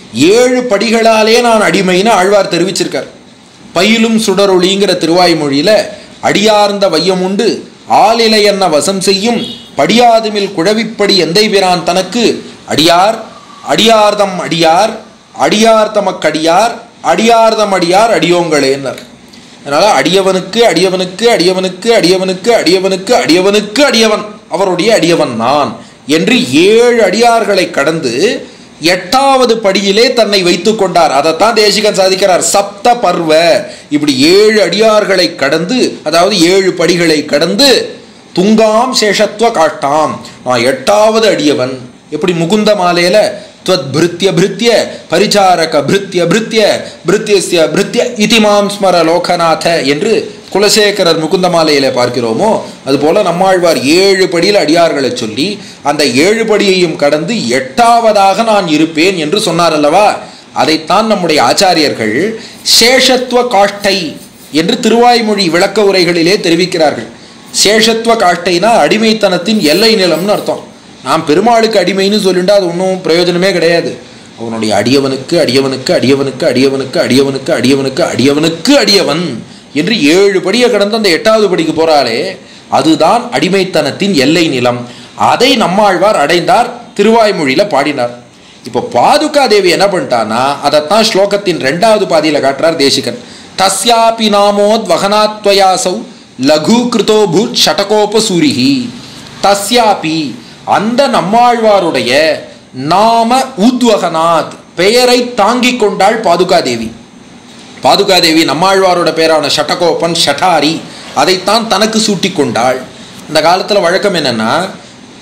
ஏழு படிகளாலே நான் அடிமைன்னு ஆழ்வார் தெரிவிச்சிருக்கார். பயிலும் சுடரொளிங்கிற திருவாய்மொழியில் அடியார்ந்த வையம் உண்டு ஆளிலை என்ன வசம் செய்யும் படியாதுமில் குழவிப்படி எந்தை பிரான் தனக்கு அடியார் அடியார்தம் அடியார் அடியார் தமக்கடியார் அடியார்தம் அடியார் அடியோங்களேன்னர். அதனால் அடியவனுக்கு அடியவனுக்கு அடியவனுக்கு அடியவனுக்கு அடியவனுக்கு அடியவனுக்கு அடியவன், அவருடைய அடியவன் நான் என்று ஏழு அடியார்களை கடந்து எட்டாவது படியிலே தன்னை வைத்து கொண்டார். அதைத்தான் தேசிகன் சாதிக்கிறார். சப்த பர்வ, இப்படி ஏழு அடியார்களை கடந்து, அதாவது ஏழு படிகளை கடந்து துங்காம் சேஷத்துவ காஷ்டாம், நான் எட்டாவது அடியவன். எப்படி முகுந்த மாலையில துவத் பிருத்திய பிருத்திய பரிச்சாரக பிருத்திய பிருத்திய பிருத்தியஸ்ய பிருத்திய இதிமாம் ஸ்மர லோகநாத என்று குலசேகரர் முகுந்த மாலையில பார்க்கிறோமோ, அதுபோல நம்மாழ்வார் ஏழு படியில் அடியார்களை சொல்லி அந்த ஏழு படியையும் கடந்து எட்டாவதாக நான் இருப்பேன் என்று சொன்னார் அல்லவா. அதைத்தான் நம்முடைய ஆச்சாரியர்கள் சேஷத்துவ காஷ்டை என்று திருவாய்மொழி விளக்க உரைகளிலே தெரிவிக்கிறார்கள். சேஷத்துவ காஷ்டைனா அடிமைத்தனத்தின் எல்லை நிலம்னு அர்த்தம். நாம் பெருமாளுக்கு அடிமைன்னு சொல்லிட்டு அது ஒன்றும் பிரயோஜனமே கிடையாது. அவனுடைய அடியவனுக்கு அடியவனுக்கு அடியவனுக்கு அடியவனுக்கு அடியவனுக்கு அடியவனுக்கு அடியவனுக்கு அடியவன் என்று ஏழு படியை கடந்து அந்த எட்டாவது படிக்கு போறாளே, அதுதான் அடிமைத்தனத்தின் எல்லை நிலம். அதை நம்மாழ்வார் அடைந்தார், திருவாய்மொழியில பாடினார். இப்போ பாதுகாதேவி என்ன பண்ணிட்டான்னா, அதைத்தான் ஸ்லோகத்தின் ரெண்டாவது பாதியில காட்டுறார் தேசிகன். தஸ்யாபி நாமோத் வகனாத்வயாசௌ லகு கிருதோ பூத் ஷடகோப சூரிஹி. தஸ்யாபி, அந்த நம்மாழ்வாருடைய நாம உத்வகனாத் பெயரை தாங்கிக் கொண்டாள் பாதுகாதேவி. பாதுகாதேவி நம்மாழ்வாரோட பேரான ஷட்டகோபன் ஷட்டாரி அதைத்தான் தனக்கு சூட்டி கொண்டாள். இந்த காலத்தில் வழக்கம் என்னன்னா,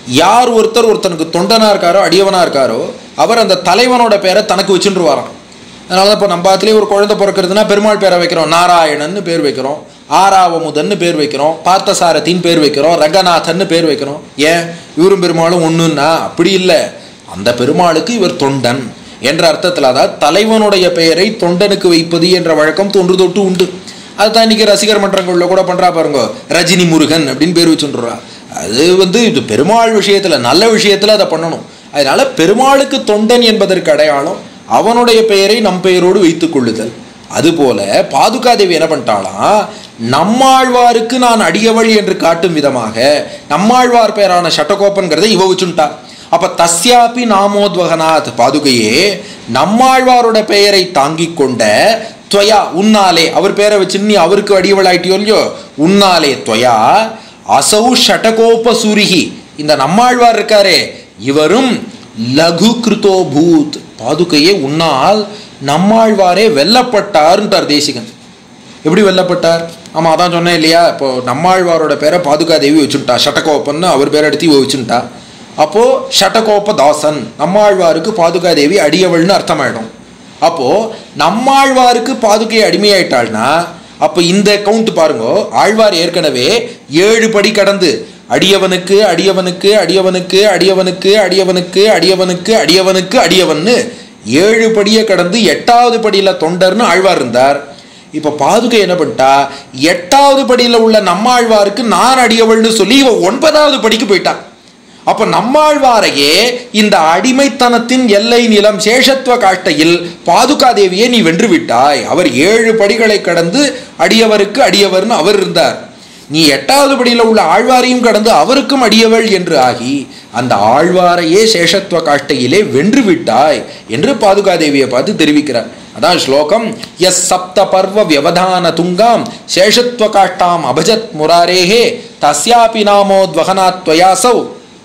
யார் ஒருத்தர் ஒருத்தனுக்கு தொண்டனாக இருக்காரோ அடியவனாக இருக்காரோ அவர் அந்த தலைவனோட பேரை தனக்கு வச்சுருவாராம். அதனால தான் இப்போ நம்ம பாத்துலேயே ஒரு குழந்தை பிறக்கிறதுனா பெருமாள் பேரை வைக்கிறோம், நாராயணன்னு பேர் வைக்கிறோம், ஆறாவமுதன்னு பேர் வைக்கிறோம், பார்த்தசாரத்தின் பேர் வைக்கிறோம், ரங்கநாதன்னு பேர் வைக்கிறோம். ஏன் இவரும் பெருமாளும் ஒன்றுன்னா அப்படி இல்லை, அந்த பெருமாளுக்கு இவர் தொண்டன் என்ற அர்த்தத்தில், அதாவது தலைவனுடைய பெயரை தொண்டனுக்கு வைப்பது என்ற வழக்கம் தொன்று தொட்டு உண்டு. அதுதான் இன்னைக்கு ரசிகர் மன்றங்களில் கூட பண்ணுறா பாருங்க, ரஜினி முருகன் அப்படின்னு பேர் வச்சுன்றா. அது வந்து இது பெருமாள் விஷயத்தில் நல்ல விஷயத்தில் அதை பண்ணணும். அதனால பெருமாளுக்கு தொண்டன் என்பதற்கு அடையாளம் அவனுடைய பெயரை நம் பெயரோடு வைத்துக் கொள்ளுதல். அதுபோல பாதுகாதேவி என்ன பண்ணிட்டாலாம், நம்மாழ்வாருக்கு நான் அடியவள் என்று காட்டும் விதமாக நம்மாழ்வார் பெயரான ஷட்டகோப்பன்கிறத இவ வச்சுட்டா. அப்ப தஸ்யாபி நாமோத்வகனாத் பாதுகையே நம்மாழ்வாரோட பெயரை தாங்கிக் கொண்ட துவயா உன்னாலே, அவர் பேரை வச்சு நீ அவருக்கு அடியவள் ஆயிட்டியோ இல்லையோ, உன்னாலே துவயா அசௌ ஷட்டகோப சூரிகி, இந்த நம்மாழ்வார் இருக்காரே இவரும் லகு கிருதோ பூத், பாதுகையே உன்னால் நம்மாழ்வாரே வெல்லப்பட்டார்ன்றார் தேசிகன். எப்படி வெல்லப்பட்டார்? ஆமாம் அதான் சொன்னேன் இல்லையா, இப்போ நம்மாழ்வாரோட பேரை பாதுகாதேவி வச்சுட்டா, ஷட்டகோப்பன்னு அவர் பேரை எடுத்து வச்சுட்டா. அப்போது ஷட்டகோப்ப தாசன், நம்மாழ்வாருக்கு பாதுகாதேவி அடியவள்னு அர்த்தமாயிடும். அப்போது நம்மாழ்வாருக்கு பாதுகை அடிமையாயிட்டாள்னா அப்போ இந்த கவுண்ட் பாருங்க, ஆழ்வார் ஏற்கனவே ஏழு படி கடந்து அடியவனுக்கு அடியவனுக்கு அடியவனுக்கு அடியவனுக்கு அடியவனுக்கு அடியவனுக்கு அடியவனுக்கு அடியவன்னு ஏழு படியை கடந்து எட்டாவது படியில் தொண்டர்னு ஆழ்வார் இருந்தார். இப்போ பாதுகை என்ன பண்ணிட்டா, எட்டாவது படியில் உள்ள நம்மாழ்வாருக்கு நான் அடியவள்னு சொல்லி இவ ஒன்பதாவது படிக்கு போயிட்டான். அப்போ நம்மாழ்வாரையே இந்த அடிமைத்தனத்தின் எல்லை நிலம் சேஷத்துவ காஷ்டையில் பாதுகாதேவியை நீ வென்று விட்டாய். அவர் ஏழு படிகளை கடந்து அடியவருக்கு அடியவர்னு அவர் இருந்தார். நீ எட்டாவது படியில் உள்ள ஆழ்வாரையும் கடந்து அவருக்கும் அடியவள் என்று ஆகி அந்த ஆழ்வாரையே சேஷத்துவ காஷ்டையிலே வென்று விட்டாய் என்று பாதுகாதேவியை பார்த்து தெரிவிக்கிறார். அதான் ஸ்லோகம், எஸ் சப்த பர்வ வியவதான துங்காம் சேஷத்துவ காஷ்டாம் அபஜத் முராரேஹே தஸ்யாபி நாமோத்வகனாத்வயாசௌ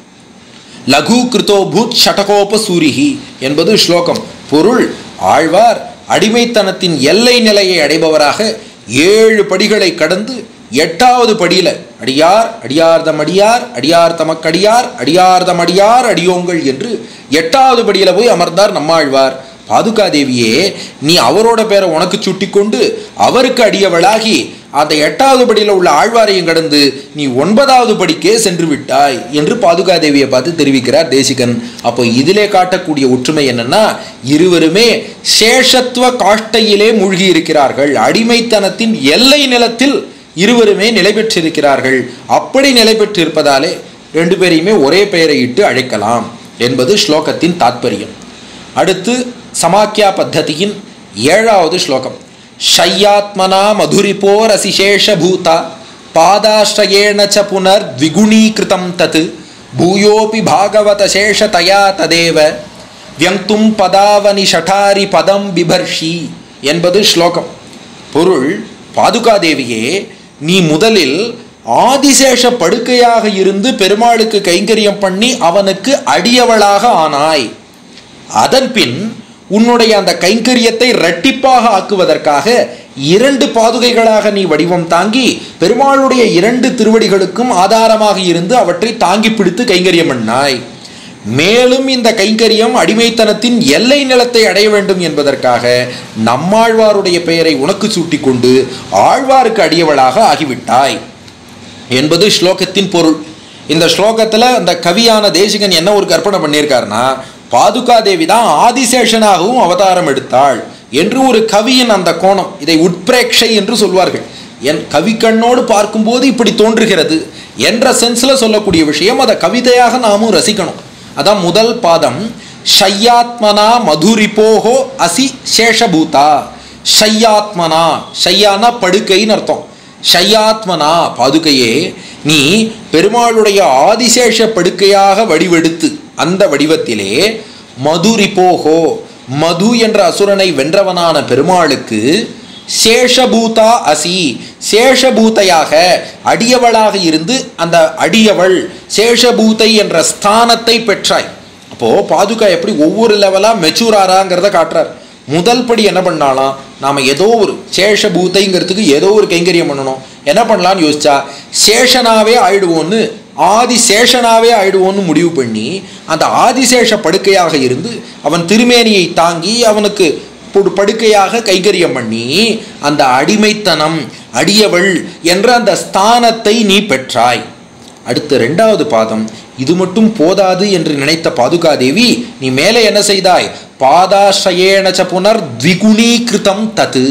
லகு கிருதோ பூத் ஷட்டகோப சூரிஹி என்பது ஸ்லோகம். பொருள், ஆழ்வார் அடிமைத்தனத்தின் எல்லை நிலையை அடைபவராக ஏழு படிகளை கடந்து எட்டாவது படியில அடியார் அடியார்தம் அடியார் அடியார் தமக்கடியார் அடியார்தம் அடியார் அடியோங்கள் என்று எட்டாவது படியில போய் அமர்ந்தார் நம்மாழ்வார். பாதுகாதேவியே நீ அவரோட பேரை உனக்கு சுட்டி கொண்டு அவருக்கு அடியவளாகி அந்த எட்டாவது படியில் உள்ள ஆழ்வாரையும் கடந்து நீ ஒன்பதாவது படிக்கே சென்று விட்டாய் என்று பாதுகாதேவியை பார்த்து தெரிவிக்கிறார் தேசிகன். அப்போ இதிலே காட்டக்கூடிய ஒற்றுமை என்னன்னா, இருவருமே சேஷத்துவ காஷ்டையிலே மூழ்கி இருக்கிறார்கள், அடிமைத்தனத்தின் எல்லை நிலத்தில் இருவருமே நிலை பெற்றிருக்கிறார்கள். அப்படி நிலை பெற்றிருப்பதாலே ரெண்டு பேரையுமே ஒரே பெயரை இட்டு அழைக்கலாம் என்பது ஸ்லோகத்தின் தாத்பரியம். அடுத்து சமாக்கியா பத்ததியின் ஏழாவது ஸ்லோகம். ஷய்யாத்மனா மதுரிபோர் அசிசேஷ பூதா பாதாஷ்டயேன ச புனர் த்விகுணீகிருதம் தத் பூயோபி பாகவத சேஷ தயா ததேவ வியங்தும் பதாவனி ஷடாரி பதம் பிபர்ஷி என்பது ஸ்லோகம். பொருள், பாதுகாதேவியே நீ முதலில் ஆதிசேஷ படுக்கையாக இருந்து பெருமாளுக்கு கைங்கரியம் பண்ணி அவனுக்கு அடியவளாக ஆனாய். அதன் பின் உன்னுடைய அந்த கைங்கரியத்தை இரட்டிப்பாக ஆக்குவதற்காக இரண்டு பாதுகைகளாக நீ வடிவம் தாங்கி பெருமாளுடைய இரண்டு திருவடிகளுக்கும் ஆதாரமாக இருந்து அவற்றை தாங்கி பிடித்து கைங்கரியம் பண்ணாய். மேலும் இந்த கைங்கரியம் அடிமைத்தனத்தின் எல்லை நிலத்தை அடைய வேண்டும் என்பதற்காக நம்மாழ்வாருடைய பெயரை உனக்கு சூட்டிக் கொண்டு ஆழ்வாருக்கு அடியவளாக ஆகிவிட்டாய் என்பது ஸ்லோகத்தின் பொருள். இந்த ஸ்லோகத்தில் அந்த கவியான தேசிகன் என்ன ஒரு கற்பனை பண்ணியிருக்காருன்னா, பாதுகாதேவி தான் ஆதிசேஷனாகவும் அவதாரம் எடுத்தாள் என்று ஒரு கவியின் அந்த கோணம், இதை உட்பிரேக்ஷை என்று சொல்வார்கள். என் கவி கண்ணோடு பார்க்கும்போது இப்படி தோன்றுகிறது என்ற சென்ஸில் சொல்லக்கூடிய விஷயம், அதை கவிதையாக நாமும் ரசிக்கணும். அதான் முதல் பாதம், ஷய்யாத்மனா மதுரிபோஹோ அசி சேஷபூதா. ஷய்யாத்மனா, ஷய்யானா படுக்கைன்னு அர்த்தம். ஷய்யாத்மனா பாதுகையே நீ பெருமாளுடைய ஆதிசேஷ படுக்கையாக வடிவெடுத்து அந்த வடிவத்திலே மதுரிபோஹோ மது என்ற அசுரனை வென்றவனான பெருமாளுக்கு சேஷபூதா அசி சேஷபூதையாக அடியவளாக இருந்து அந்த அடியவள் சேஷபூதை என்ற ஸ்தானத்தை பெற்றாய். அப்போ பாதுகா எப்படி ஒவ்வொரு லெவலா மெச்சூர் ஆறாங்கிறத காட்டுறார். முதல் படி என்ன பண்ணாலாம், நாம் ஏதோ ஒரு சேஷபூதைங்கிறதுக்கு ஏதோ ஒரு கைங்கரியம் பண்ணணும், என்ன பண்ணலான்னு யோசிச்சா சேஷனாவே ஆயிடுவோன்னு ஆதிசேஷனாவே ஆயிடுவோன்னு முடிவு பண்ணி அந்த ஆதிசேஷ படுக்கையாக இருந்து அவன் திருமேனியை தாங்கி அவனுக்கு படுக்கையாக கைங்கரியம் பண்ணி அந்த அடிமைத்தனம் அடியவள் என்ற அந்த ஸ்தானத்தை நீ பெற்றாய். அடுத்த இரண்டாவது பாதம், இது மட்டும் போதாது என்று நினைத்த பாதுகாதேவி நீ மேலே என்ன செய்தாய்? பாதாஸ்ரயேண ச புனர் த்விகுணீகிருதம் தது.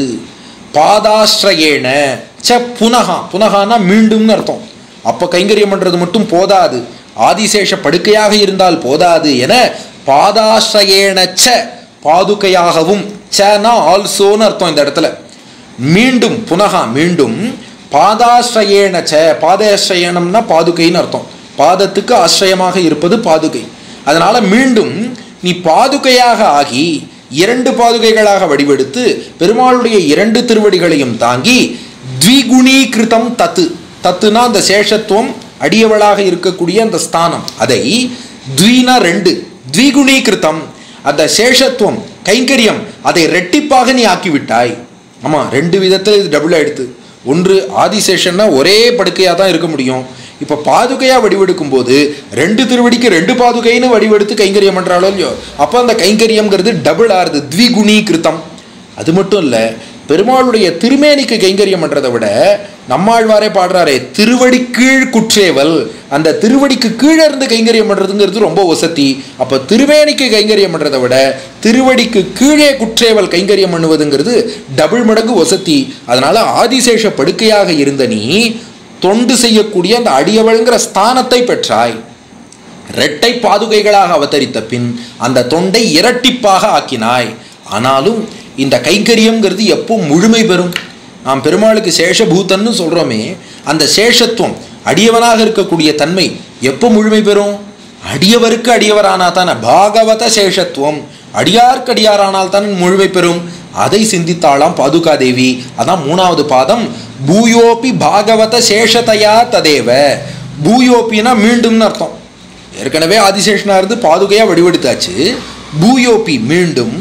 பாதாஸ்ரயேண ச புனகா, புனகானா மீண்டும்னு அர்த்தம். அப்ப கைங்கரியம் பண்றது மட்டும் போதாது, ஆதிசேஷ படுக்கையாக இருந்தால் போதாது என பாதாஸ்ரயேண ச பாதுகையாகவும், சனா ஆல்சோன்னு அர்த்தம் இந்த இடத்துல. மீண்டும் புனகா மீண்டும், பாதாஸ்ரயேண ச, பாதாஸ்ரயணம்னா பாதுகைன்னு அர்த்தம். பாதத்துக்கு ஆசிரியமாக இருப்பது பாதுகை. அதனால மீண்டும் நீ பாதுகையாக ஆகி இரண்டு பாதுகைகளாக வடிவெடுத்து பெருமாளுடைய இரண்டு திருவடிகளையும் தாங்கி த்விகுணீகிருதம் தத்து, தத்துனா அந்த சேஷத்துவம் அடியவளாக இருக்கக்கூடிய அந்த ஸ்தானம், அதை த்வீனா ரெண்டு, த்விகுணீகிருதம் அந்த சேஷத்துவம் கைங்கரியம் அதை ரெட்டிப்பாக நீ ஆக்கிவிட்டாய். ஆமாம், ரெண்டு விதத்தில் இது டபுள் ஆயிடுத்து. ஒன்று ஆதிசேஷன்னா ஒரே படுக்கையாக தான் இருக்க முடியும். இப்போ பாதுகையாக வடிவெடுக்கும் போது ரெண்டு திருவடிக்கு ரெண்டு பாதுகைன்னு வடிவெடுத்து கைங்கரியம் பண்ணுறாளோ இல்லையோ, அப்போ அந்த கைங்கரியம்ங்கிறது டபுள் ஆறுது, த்விகுணீகிருதம். அது மட்டும் இல்லை, பெருமாளுடைய திருமேனிக்கு கைங்கரியம் பண்ணுறதை விட நம்மாழ்வாரே பாடுறாரே திருவடி கீழ் குற்றேவல், அந்த திருவடிக்கு கீழே இருந்து கைங்கரியம் பண்ணுறதுங்கிறது ரொம்ப வசதி. அப்போ திருமேனிக்கு கைங்கரியம் பண்ணுறதை விட திருவடிக்கு கீழே குற்றேவல் கைங்கரியம் பண்ணுவதுங்கிறது டபுள் மடங்கு வசதி. அதனால ஆதிசேஷ படுக்கையாக இருந்த நீ தொண்டு செய்யக்கூடிய அந்த அடியவள்ங்கிற ஸ்தானத்தை பெற்றாய். இரட்டை பாதுகைகளாக அவதரித்த பின் அந்த தொண்டை இரட்டிப்பாக ஆக்கினாய். ஆனாலும் இந்த கைங்கரியம்ங்கிறது எப்போ முழுமை பெறும்? நாம் பெருமாளுக்கு சேஷபூதன்னு சொல்கிறோமே, அந்த சேஷத்துவம் அடியவனாக இருக்கக்கூடிய தன்மை எப்போ முழுமை பெறும்? அடியவருக்கு அடியவரானா தானே பாகவத சேஷத்துவம், அடியாருக்கு அடியாரானால் தான் முழுமை பெறும். அதை சிந்தித்தாளாம் பாதுகாதேவி. அதான் மூணாவது பாதம், பூயோபி பாகவத சேஷதையா ததேவ. பூயோப்பினா மீண்டும்னு அர்த்தம். ஏற்கனவே ஆதிசேஷனா இருந்து பாதுகையா வடிவெடுத்தாச்சு. பூயோபி மீண்டும்,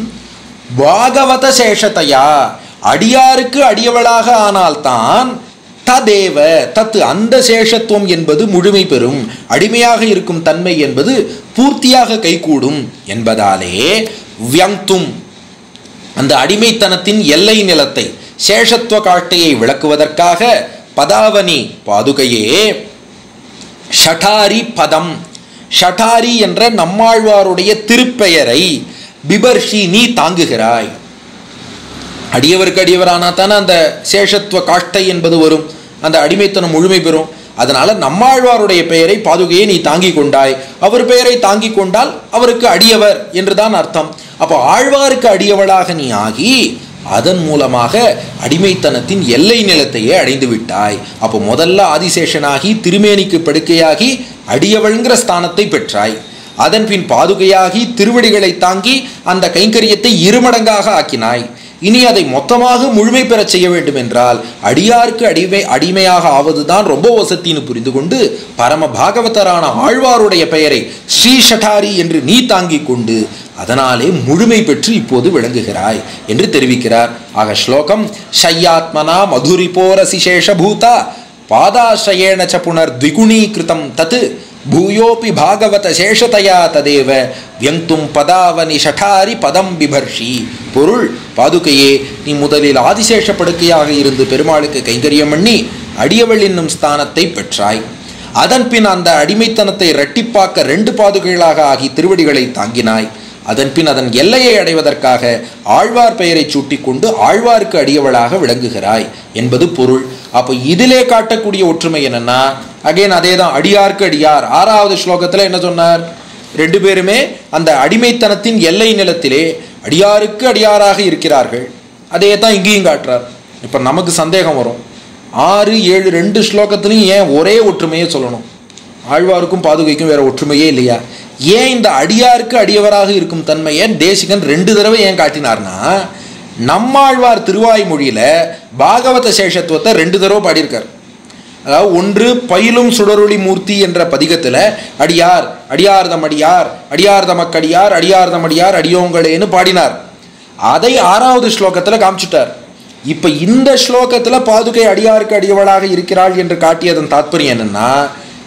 பாகவத சேஷதையா அடியாருக்கு அடியவளாக ஆனால்தான் ததேவ தத்து அந்த சேஷத்துவம் என்பது முழுமை பெறும், அடிமையாக இருக்கும் தன்மை என்பது பூர்த்தியாக கைகூடும் என்பதாலே வியங்தும் அந்த அடிமைத்தனத்தின் எல்லை நிலத்தை சேஷத்துவ காட்டையை விளக்குவதற்காக பதாவனி பாதுகையே ஷடாரி பதம், ஷடாரி என்ற நம்மாழ்வாருடைய திருப்பெயரை பிபர்ஷி நீ தாங்குகிறாய். அடியவருக்கு அடியவரானா தானே அந்த சேஷத்துவ காஷ்டை என்பது வரும், அந்த அடிமைத்தனம் முழுமை பெறும். அதனால நம்மாழ்வாருடைய பெயரை பாதுகையை நீ தாங்கி கொண்டாய். அவர் பெயரை தாங்கி கொண்டால் அவருக்கு அடியவர் என்றுதான் அர்த்தம். அப்போ ஆழ்வாருக்கு அடியவளாக நீ ஆகி அதன் மூலமாக அடிமைத்தனத்தின் எல்லை நிலத்தையே அடைந்து விட்டாய். அப்போ முதல்ல ஆதிசேஷனாகி திருமேனிக்கு படுக்கையாகி அடியவள்ங்கிற ஸ்தானத்தை பெற்றாய். அதன் பின் பாதுகையாகி திருவடிகளை தாங்கி அந்த கைங்கரியத்தை இருமடங்காக ஆக்கினாய். இனி அதை மொத்தமாக முழுமை பெற செய்ய வேண்டும் என்றால் அடியாருக்கு அடிமை அடிமையாக ஆவதுதான் ரொம்ப வசத்தின்னு புரிந்து கொண்டு பரம பாகவதரான ஆழ்வாருடைய பெயரை ஸ்ரீஷடாரி என்று நீ தாங்கி கொண்டு அதனாலே முழுமை பெற்று இப்போது விளங்குகிறாய் என்று தெரிவிக்கிறார். ஆக ஸ்லோகம் ஷய்யாத்மனா மதுரிபோரசி சேஷபூதா பாதாஸ்ரயேண ச புனர் த்விகுணீகிருதம் தத் பூயோபி பாகவத சேஷதையா ததேவ வியங்தும் பதாவனி ஷடாரி பதம் பிபர்ஷி. பொருள், பாதுகையே நீ முதலில் ஆதிசேஷ படுக்கையாக இருந்து பெருமாளுக்கு கைங்கரியம் பண்ணி அடியவள் என்னும் ஸ்தானத்தை பெற்றாய். அதன் பின் அந்த அடிமைத்தனத்தை இரட்டிப்பாக்க ரெண்டு பாதுகைகளாக ஆகி திருவடிகளை தாங்கினாய். அதன் பின் அதன் எல்லையை அடைவதற்காக ஆழ்வார் பெயரை சூட்டிக் கொண்டு ஆழ்வாருக்கு அடியவளாக விளங்குகிறாய் என்பது பொருள். அப்போ இதிலே காட்டக்கூடிய ஒற்றுமை என்னன்னா, அகைன் அதே தான், அடியாருக்கு அடியார். ஆறாவது ஸ்லோகத்தில் என்ன சொன்னார்? ரெண்டு பேருமே அந்த அடிமைத்தனத்தின் எல்லை நிலத்திலே அடியாருக்கு அடியாராக இருக்கிறார்கள். அதே தான் இங்கேயும் காட்டுறார். இப்போ நமக்கு சந்தேகம் வரும், ஆறு ஏழு ரெண்டு ஸ்லோகத்திலையும் ஏன் ஒரே ஒற்றுமையே சொல்லணும்? ஆழ்வாருக்கும் பாதுகைக்கும் வேற ஒற்றுமையே இல்லையா? ஏன் இந்த அடியாருக்கு அடியவராக இருக்கும் தன்மையை தேசிகன் ரெண்டு தடவை ஏன் காட்டினார்னா, நம்மாழ்வார் திருவாய்மொழியில பாகவத சேஷத்துவத்தை ரெண்டு தடவை பாடியிருக்கார். அதாவது ஒன்று பயிலும் சுடரொளி மூர்த்தி என்ற பதிகத்தில் அடியார் அடியார்தம் அடியார் அடியார்தம் அக்கடியார் அடியார்தம் அடியார் அடியோங்களேன்னு பாடினார். அதை ஆறாவது ஸ்லோகத்தில் காமிச்சுட்டார். இப்போ இந்த ஸ்லோகத்தில் பாதுகை அடியாருக்கு அடியவளாக இருக்கிறாள் என்று காட்டியதன் தாற்பயம் என்னன்னா,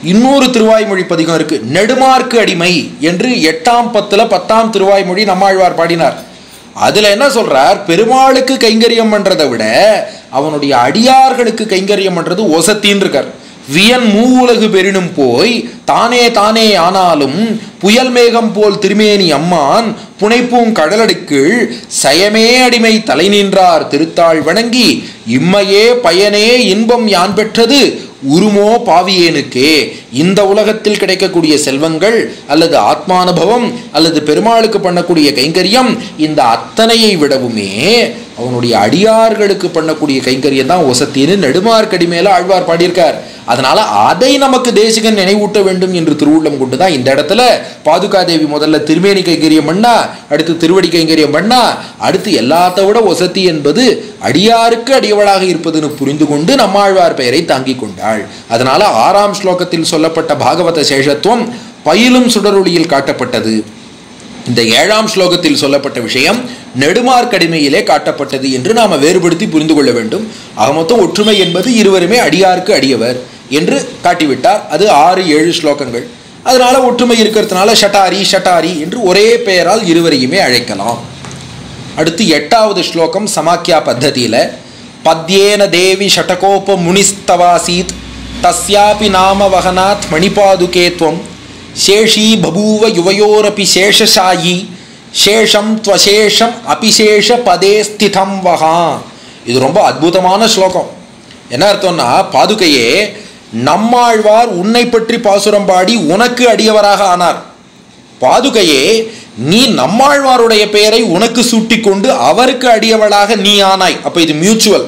இன்னொரு திருவாய்மொழி பதிகம் இருக்கு, நெடுமார்க்கு அடிமை என்று எட்டாம் பத்துல பத்தாம் திருவாய்மொழி நம்மாழ்வார் பாடினார். அதுல என்ன சொல்றார், பெருமாளுக்கு கைங்கரியம் பண்றதை விட அவனுடைய அடியார்களுக்கு கைங்கரியம் பண்றது ஒசத்தின்னு இருக்கார். வியன் மூவுலகு பெரினும் போய் தானே தானே ஆனாலும் புயல் மேகம் போல் திருமேனி அம்மான் புனைப்பூங் கடலடிக்குள் சயமே அடிமை தலை நின்றார் திருத்தாள் வணங்கி இம்மையே பயனே இன்பம் யான் பெற்றது உருமோ பாவியேனுக்கே. இந்த உலகத்தில் கிடைக்கக்கூடிய செல்வங்கள் அல்லது ஆத்மானுபவம் அல்லது பெருமாளுக்கு பண்ணக்கூடிய கைங்கரியம் இந்த அத்தனையை விடவுமே அவனுடைய அடியார்களுக்கு பண்ணக்கூடிய கைங்கரியம் தான் ஒசத்தின்னு நெடுமார்க்கடிமையில ஆழ்வார் பாடியிருக்கார். அதனால அதை நமக்கு தேசிகன் நினைவூட்ட வேண்டும் என்று திருவுள்ளம் கொண்டுதான் இந்த இடத்துல பாதுகாதேவி முதல்ல திருமேனி கைங்கரியம் பண்ணா, அடுத்து திருவடி கைங்கரியம் பண்ணா, அடுத்து எல்லாத்த விட ஒசத்தி என்பது அடியாருக்கு அடியவளாக இருப்பதுன்னு புரிந்து கொண்டு நம்மாழ்வார் பெயரை தாங்கி கொண்டாள். அதனால ஆறாம் ஸ்லோகத்தில் சொல்லப்பட்ட பாகவத சேஷத்துவம் பயிலும் சுடரொளியில் காட்டப்பட்டது. இந்த ஏழாம் ஸ்லோகத்தில் சொல்லப்பட்ட விஷயம் நெடுமார்க்கடிமையிலே காட்டப்பட்டது என்று நாம வேறுபடுத்தி புரிந்து கொள்ள வேண்டும். ஆக மொத்தம் ஒற்றுமை என்பது இருவருமே அடியாருக்கு அடியவர் என்று காட்டிவிட்டார். அது ஆறு ஏழு ஸ்லோகங்கள். அதனால ஒற்றுமை இருக்கிறதுனால ஷட்டாரி ஷட்டாரி என்று ஒரே பெயரால் இருவரையுமே அழைக்கலாம். அடுத்து எட்டாவது ஸ்லோகம் சமாக்கியா பத்ததியில பத்யேன தேவி ஷட்டகோப முனிஸ்தவாசீத் தஸ்யாபி நாம வகனாத் மணிபாதுகேத்வம் சேஷி பபூவ யுவயோரபி சேஷசாயி சேஷம் துவசேஷம் அபிசேஷ பதே ஸ்திதம் வகா. இது ரொம்ப அற்புதமான ஸ்லோகம். என்ன அர்த்தம்னா, பாதுகையே நம்மாழ்வார் உன்னை பற்றி பாசுரம் பாடி உனக்கு அடியவராக ஆனார். பாதுகையே நீ நம்மாழ்வாருடைய பெயரை உனக்கு சூட்டிக்கொண்டு அவருக்கு அடியவளாக நீ ஆனாய். அப்ப இது மியூச்சுவல்.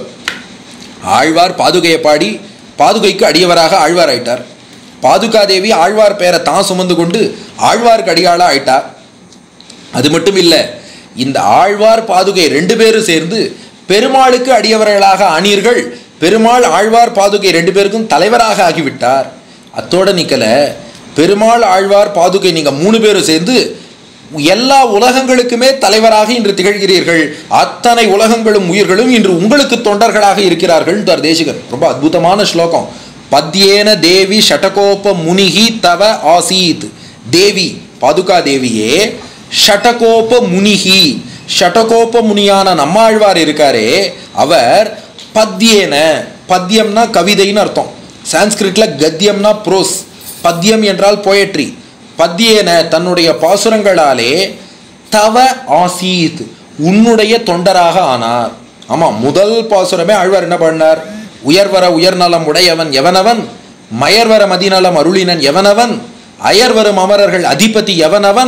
ஆழ்வார் பாதுகையை பாடி பாதுகைக்கு அடியவராக ஆழ்வார் ஆயிட்டார். பாதுகாதேவி ஆழ்வார் பெயரை தான் சுமந்து கொண்டு ஆழ்வாருக்கு அடியாளா ஆயிட்டார். அது மட்டும் இல்லை, இந்த ஆழ்வார் பாதுகை ரெண்டு பேரும் சேர்ந்து பெருமாளுக்கு அடியவர்களாக ஆனீர்கள். பெருமாள் ஆழ்வார் பாதுகை ரெண்டு பேருக்கும் தலைவராக ஆகிவிட்டார். அத்தோட நிக்கல, பெருமாள் ஆழ்வார் பாதுகை நீங்க மூணு பேரும் சேர்ந்து எல்லா உலகங்களுக்குமே தலைவராக இன்று திகழ்கிறீர்கள். அத்தனை உலகங்களும் உயிர்களும் இன்று உங்களுக்கு தொண்டர்களாக இருக்கிறார்கள். தேசிகன் ரொம்ப அற்புதமான ஸ்லோகம். பத்யேன தேவி ஷட்டகோப முனிகி தவ ஆசீத். தேவி பாதுகா தேவியே ஷட்டகோப முனிகி, ஷட்டகோப முனியான நம்மாழ்வார் இருக்காரே அவர் பத்யேன, பத்யம்னா கவிதைன்னு அர்த்தம். சான்ஸ்கிரிட்ல கத்தியம்னா ப்ரோஸ், பத்யம் என்றால் போயட்ரி. பத்யேன தன்னுடைய பாசுரங்களாலே தவ ஆசீத் உன்னுடைய தொண்டராக ஆனார். ஆமா, முதல் பாசுரமே ஆழ்வார் என்ன பண்ணார், உயர்வர உயர்நலம் உடையவன் எவனவன், மயர்வர மதிநலம் அருளினன் எவனவன், அயர்வரும் அமரர்கள் அதிபதி எவனவன்,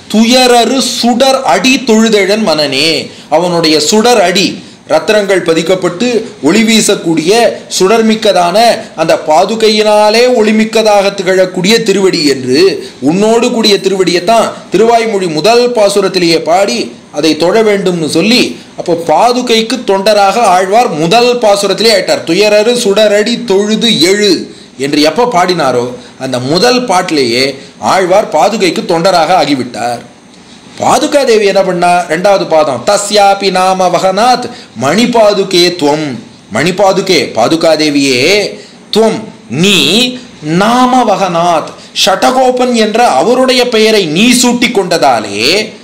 துயரரு சுடர் அடி தொழுதெழன் மனனே. அவனுடைய சுடர் அடி ரத்னங்கள் பதிக்கப்பட்டு ஒளி வீசக்கூடிய சுடர்மிக்கதான அந்த பாதுகையினாலே ஒளிமிக்கதாக திகழக்கூடிய திருவடி என்று உன்னோடு கூடிய திருவடியைத்தான் திருவாய்மொழி முதல் பாசுரத்திலேயே பாடி அதை தொழ வேண்டும்னு சொல்லி, அப்போ பாதுகைக்கு தொண்டராக ஆழ்வார் முதல் பாசுரத்திலே ஆயிட்டார். துயரரு சுடரடி தொழுது எழு என்று எப்போ பாடினாரோ அந்த முதல் பாட்டிலேயே ஆழ்வார் பாதுகைக்கு தொண்டராக ஆகிவிட்டார். பாதுகா தேவி என்ன பண்ணா, ரெண்டாவது பாதம் தஸ்யாபி நாம வகனாத் மணிபாதுகே துவம். மணிபாதுகே பாதுகா தேவியே துவம் நீ நாம வகனாத் ஷட்டகோபன் என்ற அவருடைய பெயரை நீ சூட்டி கொண்டதாலே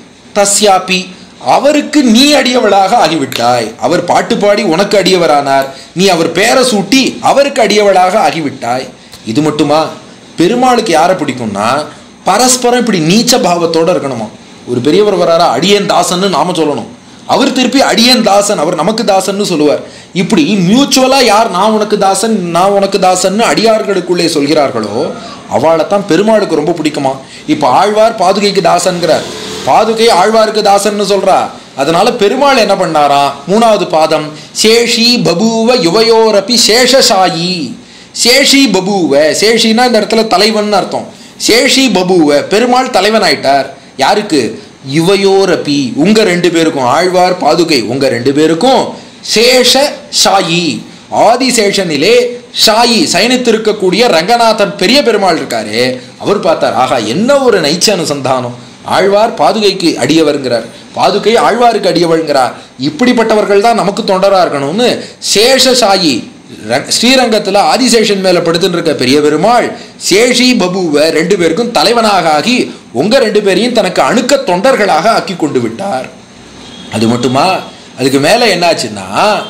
தஸ்யாபி அவருக்கு நீ அடியவளாக ஆகிவிட்டாய். அவர் பாட்டு பாடி உனக்கு அடியவரானார், நீ அவர் பெயரை சூட்டி அவருக்கு அடியவளாக ஆகிவிட்டாய். இது மட்டுமா, பெருமாளுக்கு யாரை பிடிக்கும்னா பரஸ்பரம் இப்படி நீச்ச பாவத்தோட இருக்கணுமா. ஒரு பெரியவர் வராரா, அடியேன் தாசன்னு நாம சொல்லணும், அவர் திருப்பி அடியேன் தாசன், அவர் நமக்கு தாசன்னு சொல்லுவார். இப்படி மியூச்சுவலா யார் நான் உனக்கு தாசன் நான் உனக்கு தாசன்னு அடியார்களுக்குள்ளே சொல்கிறார்களோ அவளை தான் பெருமாளுக்கு ரொம்ப பிடிக்குமா. இப்போ ஆழ்வார் பாதுகைக்கு தாசன்கிறார், பாதுகை ஆழ்வாருக்கு தாசன்னு சொல்றா. அதனால பெருமாள் என்ன பண்ணாரா, மூணாவது பாதம் சேஷி பபூவ யுவயோரப்பி சேஷசாயி. சேஷி பபூவ, சேஷினா இந்த இடத்துல தலைவன் அர்த்தம். சேஷி பபூவ பெருமாள் தலைவன் ஆயிட்டார். யாருக்கு, யுவயோரப்பி உங்க ரெண்டு பேருக்கும், ஆழ்வார் பாதுகை உங்க ரெண்டு பேருக்கும். சேஷ சாயி ஆதிசேஷனிலே ஷாயி சயனித்திருக்கக்கூடிய ரங்கநாதன் பெரிய பெருமாள் இருக்காரு. அவர் பார்த்தார், ஆகா என்ன ஒரு நைச்ச அனுசந்தானம், ஆழ்வார் பாதுகைக்கு அடியவருங்கிறார், பாதுகை ஆழ்வாருக்கு அடியவருங்கிறார், இப்படிப்பட்டவர்கள் தான் நமக்கு தொண்டரா இருக்கணும்னு சேஷசாயி ஸ்ரீரங்கத்தில் ஆதிசேஷன் மேலே படுத்துன்னு இருக்க பெரிய பெருமாள் சேஷி பபுவை ரெண்டு பேருக்கும் தலைவனாக ஆகி உங்கள் ரெண்டு பேரையும் தனக்கு அணுக்க தொண்டர்களாக ஆக்கி கொண்டு விட்டார். அது மட்டுமா, அதுக்கு மேலே என்னாச்சுன்னா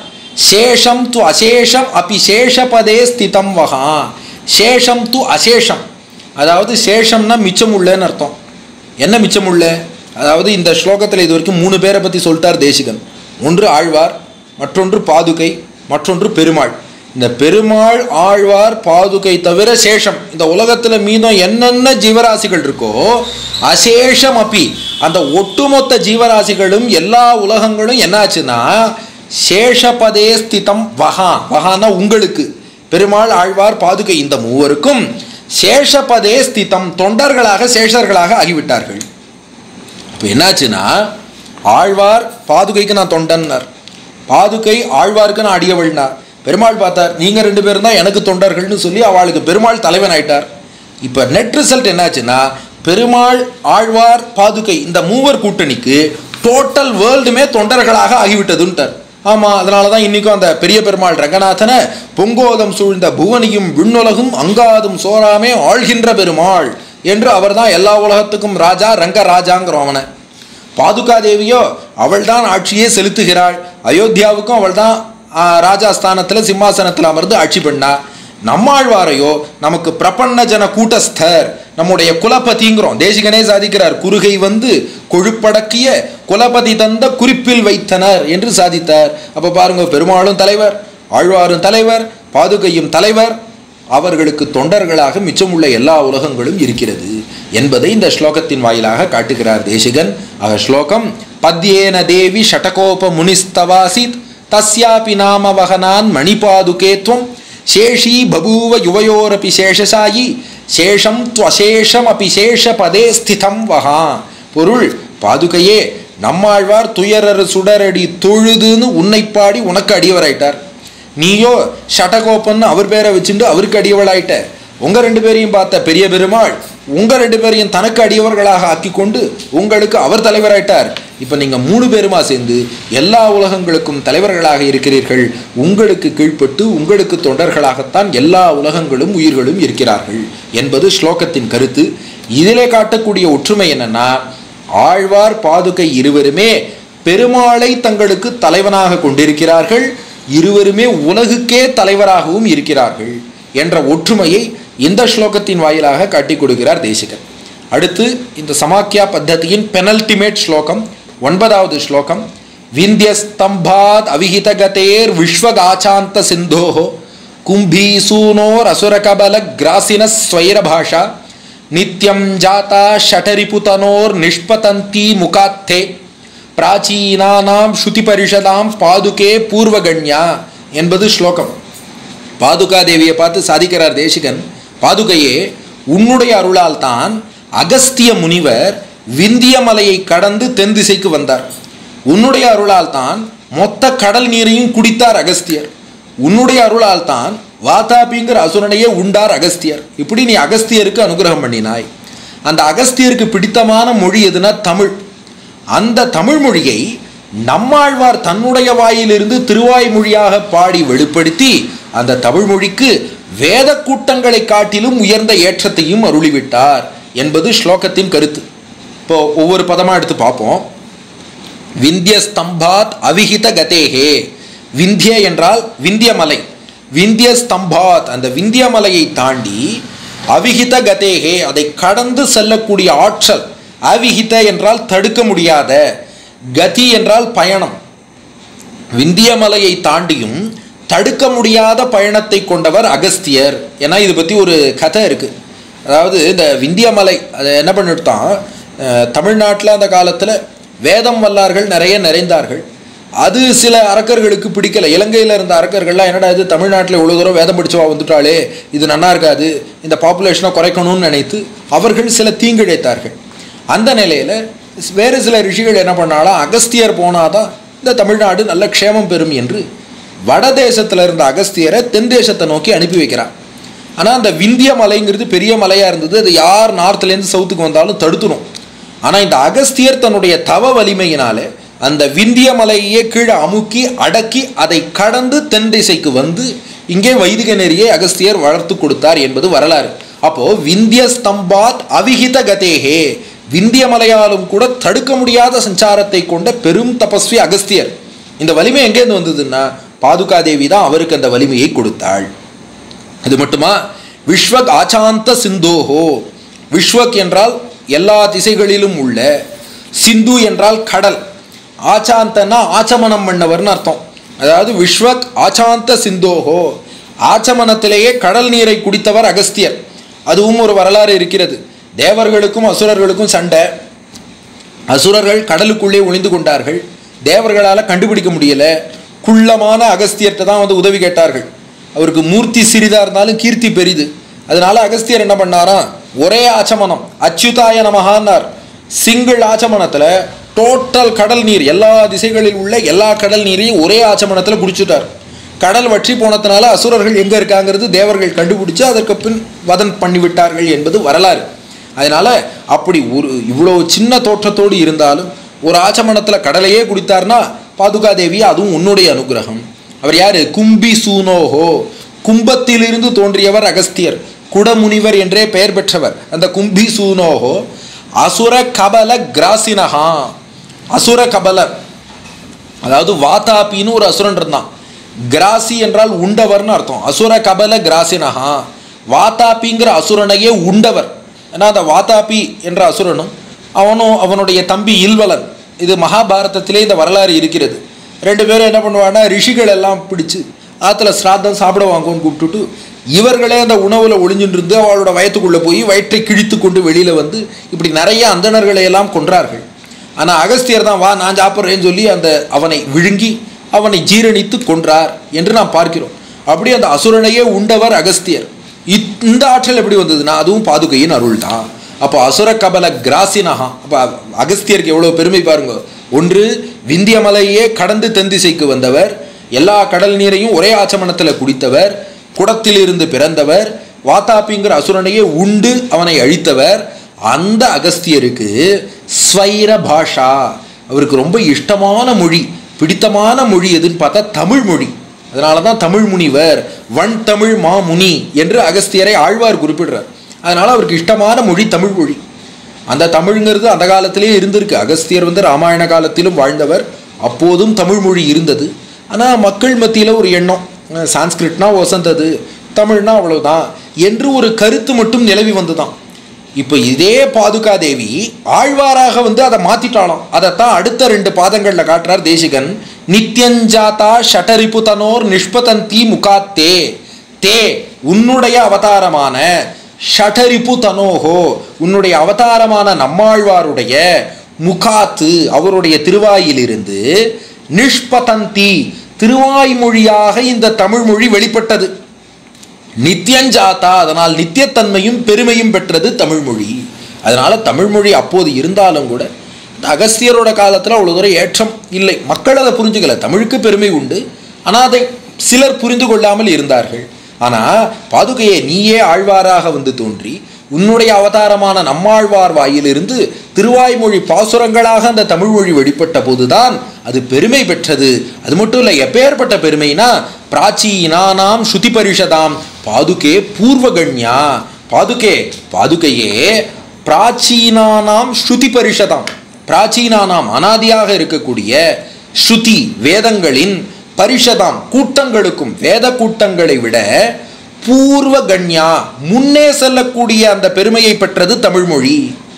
சேஷம் து அசேஷம் அப்பி சேஷபதே ஸ்திதம் வகா. சேஷம் து அசேஷம், அதாவது சேஷம்னா மிச்சம் உள்ளன்னு அர்த்தம். என்ன மிச்சம் உள்ள? அதாவது இந்த ஸ்லோகத்தில் இது வரைக்கும் மூணு பேரை பற்றி சொல்லிட்டார் தேசிகன். ஒன்று ஆழ்வார், மற்றொன்று பாதுகை, மற்றொன்று பெருமாள். இந்த பெருமாள், ஆழ்வார், பாதுகை தவிர சேஷம், இந்த உலகத்தில் மீதம் என்னென்ன ஜீவராசிகள் இருக்கோ அசேஷம் அப்பி, அந்த ஒட்டுமொத்த ஜீவராசிகளும் எல்லா உலகங்களும் என்னாச்சுன்னா சேஷபதே ஸ்திதம் வகா. வகானா உங்களுக்கு, பெருமாள், ஆழ்வார், பாதுகை இந்த மூவருக்கும் சேஷபதே ஸ்திதம் தொண்டர்களாக சேஷர்களாக ஆகிவிட்டார்கள். இப்போ என்னாச்சுன்னா ஆழ்வார் பாதுகைக்கு நான் தொண்டன்னார், பாதுகை ஆழ்வாருக்கு நான் அடியவள்னார். பெருமாள் பார்த்தார், நீங்கள் ரெண்டு பேரும் தான் எனக்கு தொண்டர்கள்னு சொல்லி அவளுக்கு பெருமாள் தலைவன் ஆயிட்டார். இப்போ நெட் ரிசல்ட் என்னாச்சுன்னா பெருமாள், ஆழ்வார், பாதுகை இந்த மூவர் கூட்டணிக்கு டோட்டல் வேர்ல்டுமே தொண்டர்களாக ஆகிவிட்டதுன்ட்டார். ஆமாம், அதனால தான் இன்றைக்கும் அந்த பெரிய பெருமாள் ரங்கநாதனை பொங்கோதம் சூழ்ந்த புவனியும் விண்ணுலகும் அங்காதும் சோராமே ஆழ்கின்ற பெருமாள் என்று அவர் தான் எல்லா உலகத்துக்கும் ராஜா, ரங்கராஜாங்கிறோம் அவனை. பாதுகாதேவியோ அவள் தான் ஆட்சியே செலுத்துகிறாள், அயோத்தியாவுக்கும் அவள் தான் ராஜாஸ்தானத்தில் சிம்மாசனத்தில் அமர்ந்து ஆட்சி பண்ணா. நம்மாழ்வாரையோ நமக்கு பிரபன்ன ஜன கூட்டஸ்தர், நம்முடைய குலபதிங்கிறோம். தேசிகனே சாதிக்கிறார், குறுகை வந்து கொழுப்படக்கிய குலபதி தந்த குறிப்பில் வைத்தனர் என்று சாதித்தார். அப்போ பாருங்க, பெருமாளும் தலைவர், ஆழ்வாரும் தலைவர், பாதுகையும் தலைவர், அவர்களுக்கு தொண்டர்களாக மிச்சமுள்ள எல்லா உலகங்களும் இருக்கிறது என்பதை இந்த ஸ்லோகத்தின் வாயிலாக காட்டுகிறார் தேசிகன். ஆக ஸ்லோகம் பத்யேன தேவி ஷடகோப முனிஸ்தவாசித் தஸ்யாபி நாம வகனான் மணிபாதுகேத்வம் சேஷி பபூவ யுவயோரபி சேஷசாயி சேஷம் துவசேஷம் அபி சேஷபதே ஸ்திதம் வகா. பொருள், பாதுகையே நம்மாழ்வார் துயரறு சுடரடி தொழுதுன்னு உன்னை பாடி உனக்கு அடியவராயிட்டார். நீயோ ஷடகோப்பன்னு அவர் பேரை வச்சுட்டு அவருக்கு அடியவளாயிட்ட. உங்கள் ரெண்டு பேரையும் பார்த்த பெரிய பெருமாள் உங்கள் ரெண்டு பேரையும் தனக்கு அடியவர்களாக ஆக்கி கொண்டு உங்களுக்கு அவர் தலைவராயிட்டார். இப்போ நீங்கள் மூணு பேருமா சேர்ந்து எல்லா உலகங்களுக்கும் தலைவர்களாக இருக்கிறீர்கள். உங்களுக்கு கீழ்ப்பட்டு உங்களுக்கு தொண்டர்களாகத்தான் எல்லா உலகங்களும் உயிர்களும் இருக்கிறார்கள் என்பது ஸ்லோகத்தின் கருத்து. இதிலே காட்டக்கூடிய ஒற்றுமை என்னன்னா, ஆழ்வார் பாதுகை இருவருமே பெருமாளை தங்களுக்கு தலைவனாக கொண்டிருக்கிறார்கள், இருவருமே உலகுக்கே தலைவராகவும் இருக்கிறார்கள் என்ற ஒற்றுமையை இந்த ஸ்லோகத்தின் வாயிலாக காட்டி கொடுக்கிறார் தேசிகன். அடுத்து இந்த சமாக்கியா பத்ததியின் பெனல்டிமேட் ஸ்லோகம், ஒன்பதாவது ஸ்லோகம். விந்தியஸ்தம்பாத் அவிஹிதகதேர் விஸ்வகாச்சாந்த சிந்தோஹோ கும்பீசூனோர் அசுரகபல கிராசின ஸ்வைரபாஷா நித்யம் ஜாதா ஷடரிபுதனோர் நிஷ்பதந்தி முகாத்தே பிராச்சீனானாம் ஸ்ருதி பரிஷதாம் பாதுகே பூர்வகண்யா என்பது ஸ்லோகம். பாதுகா தேவியை பார்த்து சாதிக்கிறார் தேசிகன், பாதுகையே உன்னுடைய அருளால் தான் அகஸ்திய முனிவர் விந்திய மலையை கடந்து தென் திசைக்கு வந்தார். உன்னுடைய அருளால் தான் மொத்த கடல் நீரையும் குடித்தார் அகஸ்தியர். உன்னுடைய அருளால் தான் வாதாபிங்கிற அசுரனையே உண்டார் அகஸ்தியர். இப்படி நீ அகஸ்தியருக்கு அனுகிரகம் பண்ணினாய். அந்த அகஸ்தியருக்கு பிடித்தமான மொழி எதுனா தமிழ். அந்த தமிழ் மொழியை நம்மாழ்வார் தன்னுடைய வாயிலிருந்து திருவாய் மொழியாக பாடி வெளிப்படுத்தி அந்த தமிழ் மொழிக்கு வேத கூட்டங்களை காட்டிலும் உயர்ந்த ஏற்றத்தையும் அருளிவிட்டார் என்பது ஸ்லோகத்தின் கருத்து. இப்போ ஒவ்வொரு பதமாக எடுத்து பார்ப்போம். விந்திய ஸ்தம்பாத் அவிஹித கதேகே. விந்திய என்றால் விந்திய மலை. விந்திய ஸ்தம்பாத் அந்த விந்திய மலையை தாண்டி அவிஹித கதேகே அதை கடந்து செல்லக்கூடிய ஆற்றல். அவிஹித என்றால் தடுக்க முடியாத, கதி என்றால் பயணம். விந்திய மலையை தாண்டியும் தடுக்க முடியாத பயணத்தை கொண்டவர் அகஸ்தியர். ஏன்னா இது பற்றி ஒரு கதை இருக்குது. அதாவது இந்த விந்திய மலை அதை என்ன பண்ணிட்டான், தமிழ்நாட்டில் அந்த காலத்தில் வேதம் வல்லார்கள் நிறைய நிறைந்தார்கள். அது சில அரக்கர்களுக்கு பிடிக்கலை. இலங்கையில் இருந்த அரக்கர்கள்லாம் என்னடா இது தமிழ்நாட்டில் இவ்வளோ தூரம் வேதம் படிச்சவா வந்துட்டாலே, இது நன்னா இருக்காது, இந்த பாப்புலேஷனை குறைக்கணும்னு நினைத்து அவர்கள் சில தீங்கிழைத்தார்கள். அந்த நிலையில் வேறு சில ரிஷிகள் என்ன பண்ணாலும் அகஸ்தியர் போனாதான் இந்த தமிழ்நாடு நல்ல க்ஷேமம் பெறும் என்று வட தேசத்தில் இருந்த அகஸ்தியரை தென் தேசத்தை நோக்கி அனுப்பி வைக்கிறான். ஆனால் அந்த விந்திய மலைங்கிறது பெரிய மலையாக இருந்தது. அது யார் நார்த்லேருந்து சவுத்துக்கு வந்தாலும் தடுத்துடும். ஆனால் இந்த அகஸ்தியர் தன்னுடைய தவ வலிமையினாலே அந்த விந்திய மலையே கீழே அமுக்கி அடக்கி அதை கடந்து தென் திசைக்கு வந்து இங்கே வைதிக நெறியை அகஸ்தியர் வளர்த்து கொடுத்தார் என்பது வரலாறு. அப்போ விந்திய ஸ்தம்பாத் அவிஹித கதேஹே, விந்திய மலையாலும் கூட தடுக்க முடியாத சஞ்சாரத்தை கொண்ட பெரும் தபஸ்வி அகஸ்தியர். இந்த வலிமை எங்கேருந்து வந்ததுன்னா பாதுகாதேவி தான் அவருக்கு அந்த வலிமையை கொடுத்தாள். அது மட்டுமா, விஸ்வக் ஆச்சாந்த சிந்தோஹோ, விஸ்வக் என்றால் எல்லா திசைகளிலும் உள்ள, சிந்து என்றால் கடல், ஆச்சாந்தனா ஆச்சமனம் பண்ணவர்னு அர்த்தம். அதாவது விஸ்வக் ஆச்சாந்த சிந்தோஹோ, ஆச்சமனத்திலேயே கடல் நீரை குடித்தவர் அகஸ்தியர். அதுவும் ஒரு வரலாறு இருக்கிறது. தேவர்களுக்கும் அசுரர்களுக்கும் சண்டை. அசுரர்கள் கடலுக்குள்ளே ஒளிந்து கொண்டார்கள். தேவர்களால் கண்டுபிடிக்க முடியலை. குள்ளமான அகஸ்தியர்கிட்ட தான் வந்து உதவி கேட்டார்கள். அவருக்கு மூர்த்தி சிறிதாக இருந்தாலும் கீர்த்தி பெரிது. அதனால அகஸ்தியர் என்ன பண்ணாராம், ஒரே ஆச்சமனம், அச்சுதாய நமகான்னார். சிங்கிள் ஆச்சமனத்தில் டோட்டல் கடல் நீர், எல்லா திசைகளில் உள்ள எல்லா கடல் நீரையும் ஒரே ஆச்சமனத்தில் குடிச்சுட்டார். கடல் வற்றி போனதுனால அசுரர்கள் எங்கே இருக்காங்கிறது தேவர்கள் கண்டுபிடிச்சு அதற்கு பின் வதன் பண்ணிவிட்டார்கள் என்பது வரலாறு. அதனால அப்படி ஒரு இவ்வளோ சின்ன தோற்றத்தோடு இருந்தாலும் ஒரு ஆச்சமனத்தில் கடலையே குடித்தார்னா பாதுகாதேவி, அதுவும் உன்னுடைய அனுகிரகம். அவர் யாரு? கும்பி சூனோஹோ, கும்பத்திலிருந்து தோன்றியவர் அகஸ்தியர், குடமுனிவர் என்றே பெயர் பெற்றவர். அந்த கும்பி சூனோஹோ அசுர கபல கிராசினஹா, அசுர கபலர், அதாவது வாதாபின்னு ஒரு அசுரன் இருந்தான். கிராசி என்றால் உண்டவர்னு அர்த்தம். அசுர கபல கிராசினஹா, வாதாபிங்கிற அசுரனையே உண்டவர். ஏன்னா அந்த வாதாபி என்ற அசுரனும் அவனும் அவனுடைய தம்பி இல்வலன், இது மகாபாரதத்திலே இந்த வரலாறு இருக்கிறது. ரெண்டு பேரும் என்ன பண்ணுவாங்கன்னா, ரிஷிகள் எல்லாம் பிடிச்சு ஆற்றுல ஸ்ராத்தம் சாப்பிட வாங்குவோன்னு கூப்பிட்டுட்டு இவர்களே அந்த உணவில் ஒளிஞ்சுட்டு இருந்து அவளோட வயத்துக்குள்ளே போய் வயிற்றை கிழித்து கொண்டு வெளியில் வந்து இப்படி நிறைய அந்தணர்களை எல்லாம் கொன்றார்கள். ஆனால் அகஸ்தியர் தான், வா நான் சாப்பிட்றேன்னு சொல்லி அந்த அவனை விழுங்கி அவனை ஜீரணித்து கொன்றார் என்று நாம் பார்க்கிறோம். அப்படி அந்த அசுரனையே உண்டவர் அகஸ்தியர். இந்த ஆற்றல் எப்படி வந்ததுன்னா அதுவும் பாதுகையின் அருள் தான். அப்போ அசுர கபல கிராசினஹா, அப்போ அகஸ்தியருக்கு எவ்வளோ பெருமை பாருங்க. ஒன்று, விந்திய மலையே கடந்து தென்திசைக்கு வந்தவர், எல்லா கடல் நீரையும் ஒரே ஆச்சமனத்தில் குடித்தவர், குடத்திலிருந்து பிறந்தவர், வாதாபிங்கிற அசுரனையே உண்டு அவனை அழித்தவர். அந்த அகஸ்தியருக்கு ஸ்வைர பாஷா, அவருக்கு ரொம்ப இஷ்டமான மொழி, பிடித்தமான மொழி எதுன்னு பார்த்தா தமிழ் மொழி. அதனால தான் தமிழ் முனிவர், வன் தமிழ் மா முனி என்று அகஸ்தியரை ஆழ்வார் குறிப்பிடுறார். அதனால் அவருக்கு இஷ்டமான மொழி தமிழ் மொழி. அந்த தமிழ்ங்கிறது அந்த காலத்திலே இருந்திருக்கு. அகஸ்தியர் வந்து ராமாயண காலத்திலும் வாழ்ந்தவர், அப்போதும் தமிழ் மொழி இருந்தது. ஆனால் மக்கள் மத்தியில் ஒரு எண்ணம், சான்ஸ்கிரிட்னா வசந்தது, தமிழ்னா அவ்வளவுதான் என்று ஒரு கருத்து மட்டும் நிலவி வந்துதான். இப்போ இதே பாதுகாதேவி ஆழ்வாராக வந்து அதை மாற்றிட்டாலாம். அதைத்தான் அடுத்த ரெண்டு பாதங்களில் காட்டுறார் தேசிகன். நித்யஞ்சாத்தா ஷட்டரிப்பு தனோர் நிஷ்பதந்தி முகாத்தே, தே உன்னுடைய அவதாரமான, ஷட்டரிப்பு தனோஹோ உன்னுடைய அவதாரமான நம்மாழ்வாருடைய, முகாத்து அவருடைய திருவாயிலிருந்து, நிஷ்பதந்தி திருவாய்மொழியாக இந்த தமிழ் மொழி வெளிப்பட்டது. நித்யஞ்சாத்தா, அதனால் நித்தியத்தன்மையும் பெருமையும் பெற்றது தமிழ்மொழி. அதனால தமிழ்மொழி அப்போது இருந்தாலும் கூட அகஸ்தியரோட காலத்தில் அவ்வளோ தூரம் ஏற்றம் இல்லை. மக்கள் அதை புரிஞ்சுக்கல. தமிழுக்கு பெருமை உண்டு, ஆனால் அதை சிலர் புரிந்து கொள்ளாமல் இருந்தார்கள். ஆனால் பாதுகையை நீயே ஆழ்வாராக வந்து தோன்றி உன்னுடைய அவதாரமான நம்மாழ்வார் வாயிலிருந்து திருவாய்மொழி பாசுரங்களாக அந்த தமிழ்மொழி வெளிப்பட்ட போதுதான் அது பெருமை பெற்றது. அது மட்டும் இல்லை, எப்பேற்பட்ட பெருமைனா பிராச்சீனானாம் ஸ்ருதி பரிஷதாம் பாதுகே பூர்வகண்யா. பாதுகே பாதுகையே பிராச்சீனானாம் ஸ்ருதி பரிஷதாம், பிராச்சீனானாம் அனாதியாக இருக்கக்கூடிய, ஸ்ருதி வேதங்களின், பரிஷதாம் கூட்டங்களுக்கும், வேத கூட்டங்களை விட பூர்வ கண்யா முன்னே செல்லக்கூடிய அந்த பெருமையை பெற்றது தமிழ்மொழி.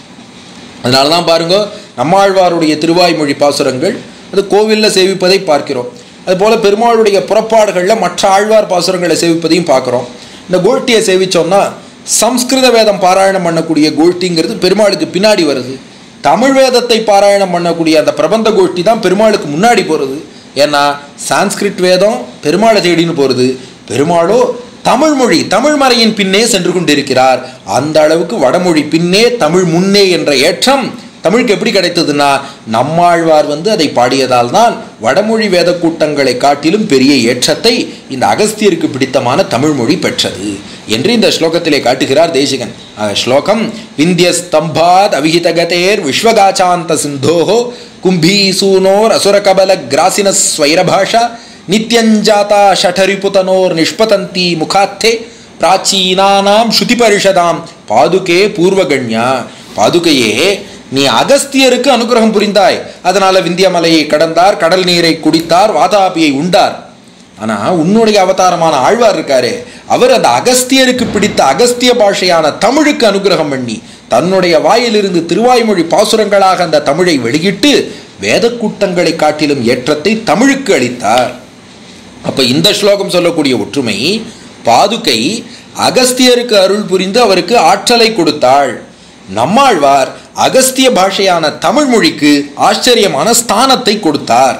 அதனால தான் பாருங்க, நம்மாழ்வாருடைய திருவாய்மொழி பாசுரங்கள் அது கோவிலில் சேவிப்பதை பார்க்கிறோம். அதுபோல் பெருமாளுடைய புறப்பாடுகளில் மற்ற ஆழ்வார் பாசுரங்களை சேவிப்பதையும் பார்க்குறோம். இந்த கோஷ்டியை சேவித்தோம்னா சம்ஸ்கிருத வேதம் பாராயணம் பண்ணக்கூடிய கோஷ்டிங்கிறது பெருமாளுக்கு பின்னாடி வருது. தமிழ் வேதத்தை பாராயணம் பண்ணக்கூடிய அந்த பிரபந்த கோஷ்டி தான் பெருமாளுக்கு முன்னாடி போகிறது. ஏன்னா சான்ஸ்கிரிட் வேதம் பெருமாளை தேடின்னு போகிறது, பெருமாளோ தமிழ்மொழி தமிழ்மறையின் பின்னே சென்று கொண்டிருக்கிறார். அந்த அளவுக்கு வடமொழி பின்னே தமிழ் முன்னே என்ற ஏற்றம் தமிழுக்கு எப்படி கிடைத்ததுன்னா நம்மாழ்வார் வந்து அதை பாடியதால் தான் வடமொழி வேத கூட்டங்களை காட்டிலும் பெரிய ஏற்றத்தை இந்த அகஸ்தியருக்கு பிடித்தமான தமிழ்மொழி பெற்றது என்று இந்த ஸ்லோகத்திலே காட்டுகிறார் தேசிகன். ஸ்லோகம் விந்திய ஸ்தம்பாத் அவிஹிதகதேர் விஸ்வகாச்சாந்த சிந்தோஹோ கும்பீசூனோர் அசுரகபல கிராசின ஸ்வைரபாஷா நித்யஞ்சாதா ஷடரிபுதனோர் நிஷ்பதந்தி முகாத்தே பிராச்சீனானாம் ஸ்ருதி பரிஷதாம் பாதுகே பூர்வகண்யா. பாதுகையே, நீ அகஸ்தியருக்கு அனுகிரகம் புரிந்தாய், அதனால விந்தியமலையை கடந்தார், கடல் நீரை குடித்தார், வாதாபியை உண்டார். ஆனா உன்னுடைய அவதாரமான ஆழ்வார் இருக்காரே, அவர் அந்த அகஸ்தியருக்கு பிடித்த அகஸ்திய பாஷையான தமிழுக்கு அனுகிரகம் பண்ணி தன்னுடைய வாயிலிருந்து திருவாய்மொழி பாசுரங்களாக அந்த தமிழை வெளியிட்டு வேத கூட்டங்களை காட்டிலும் ஏற்றத்தை தமிழுக்கு அளித்தார். அப்ப இந்த ஸ்லோகம் சொல்லக்கூடிய ஒற்றுமை, பாதுகை அகஸ்தியருக்கு அருள் புரிந்து அவருக்கு ஆற்றலை கொடுத்தாள். நம்மாழ்வார் அகஸ்திய பாஷையான தமிழ் மொழிக்கு ஆச்சரியமான ஸ்தானத்தை கொடுத்தார்.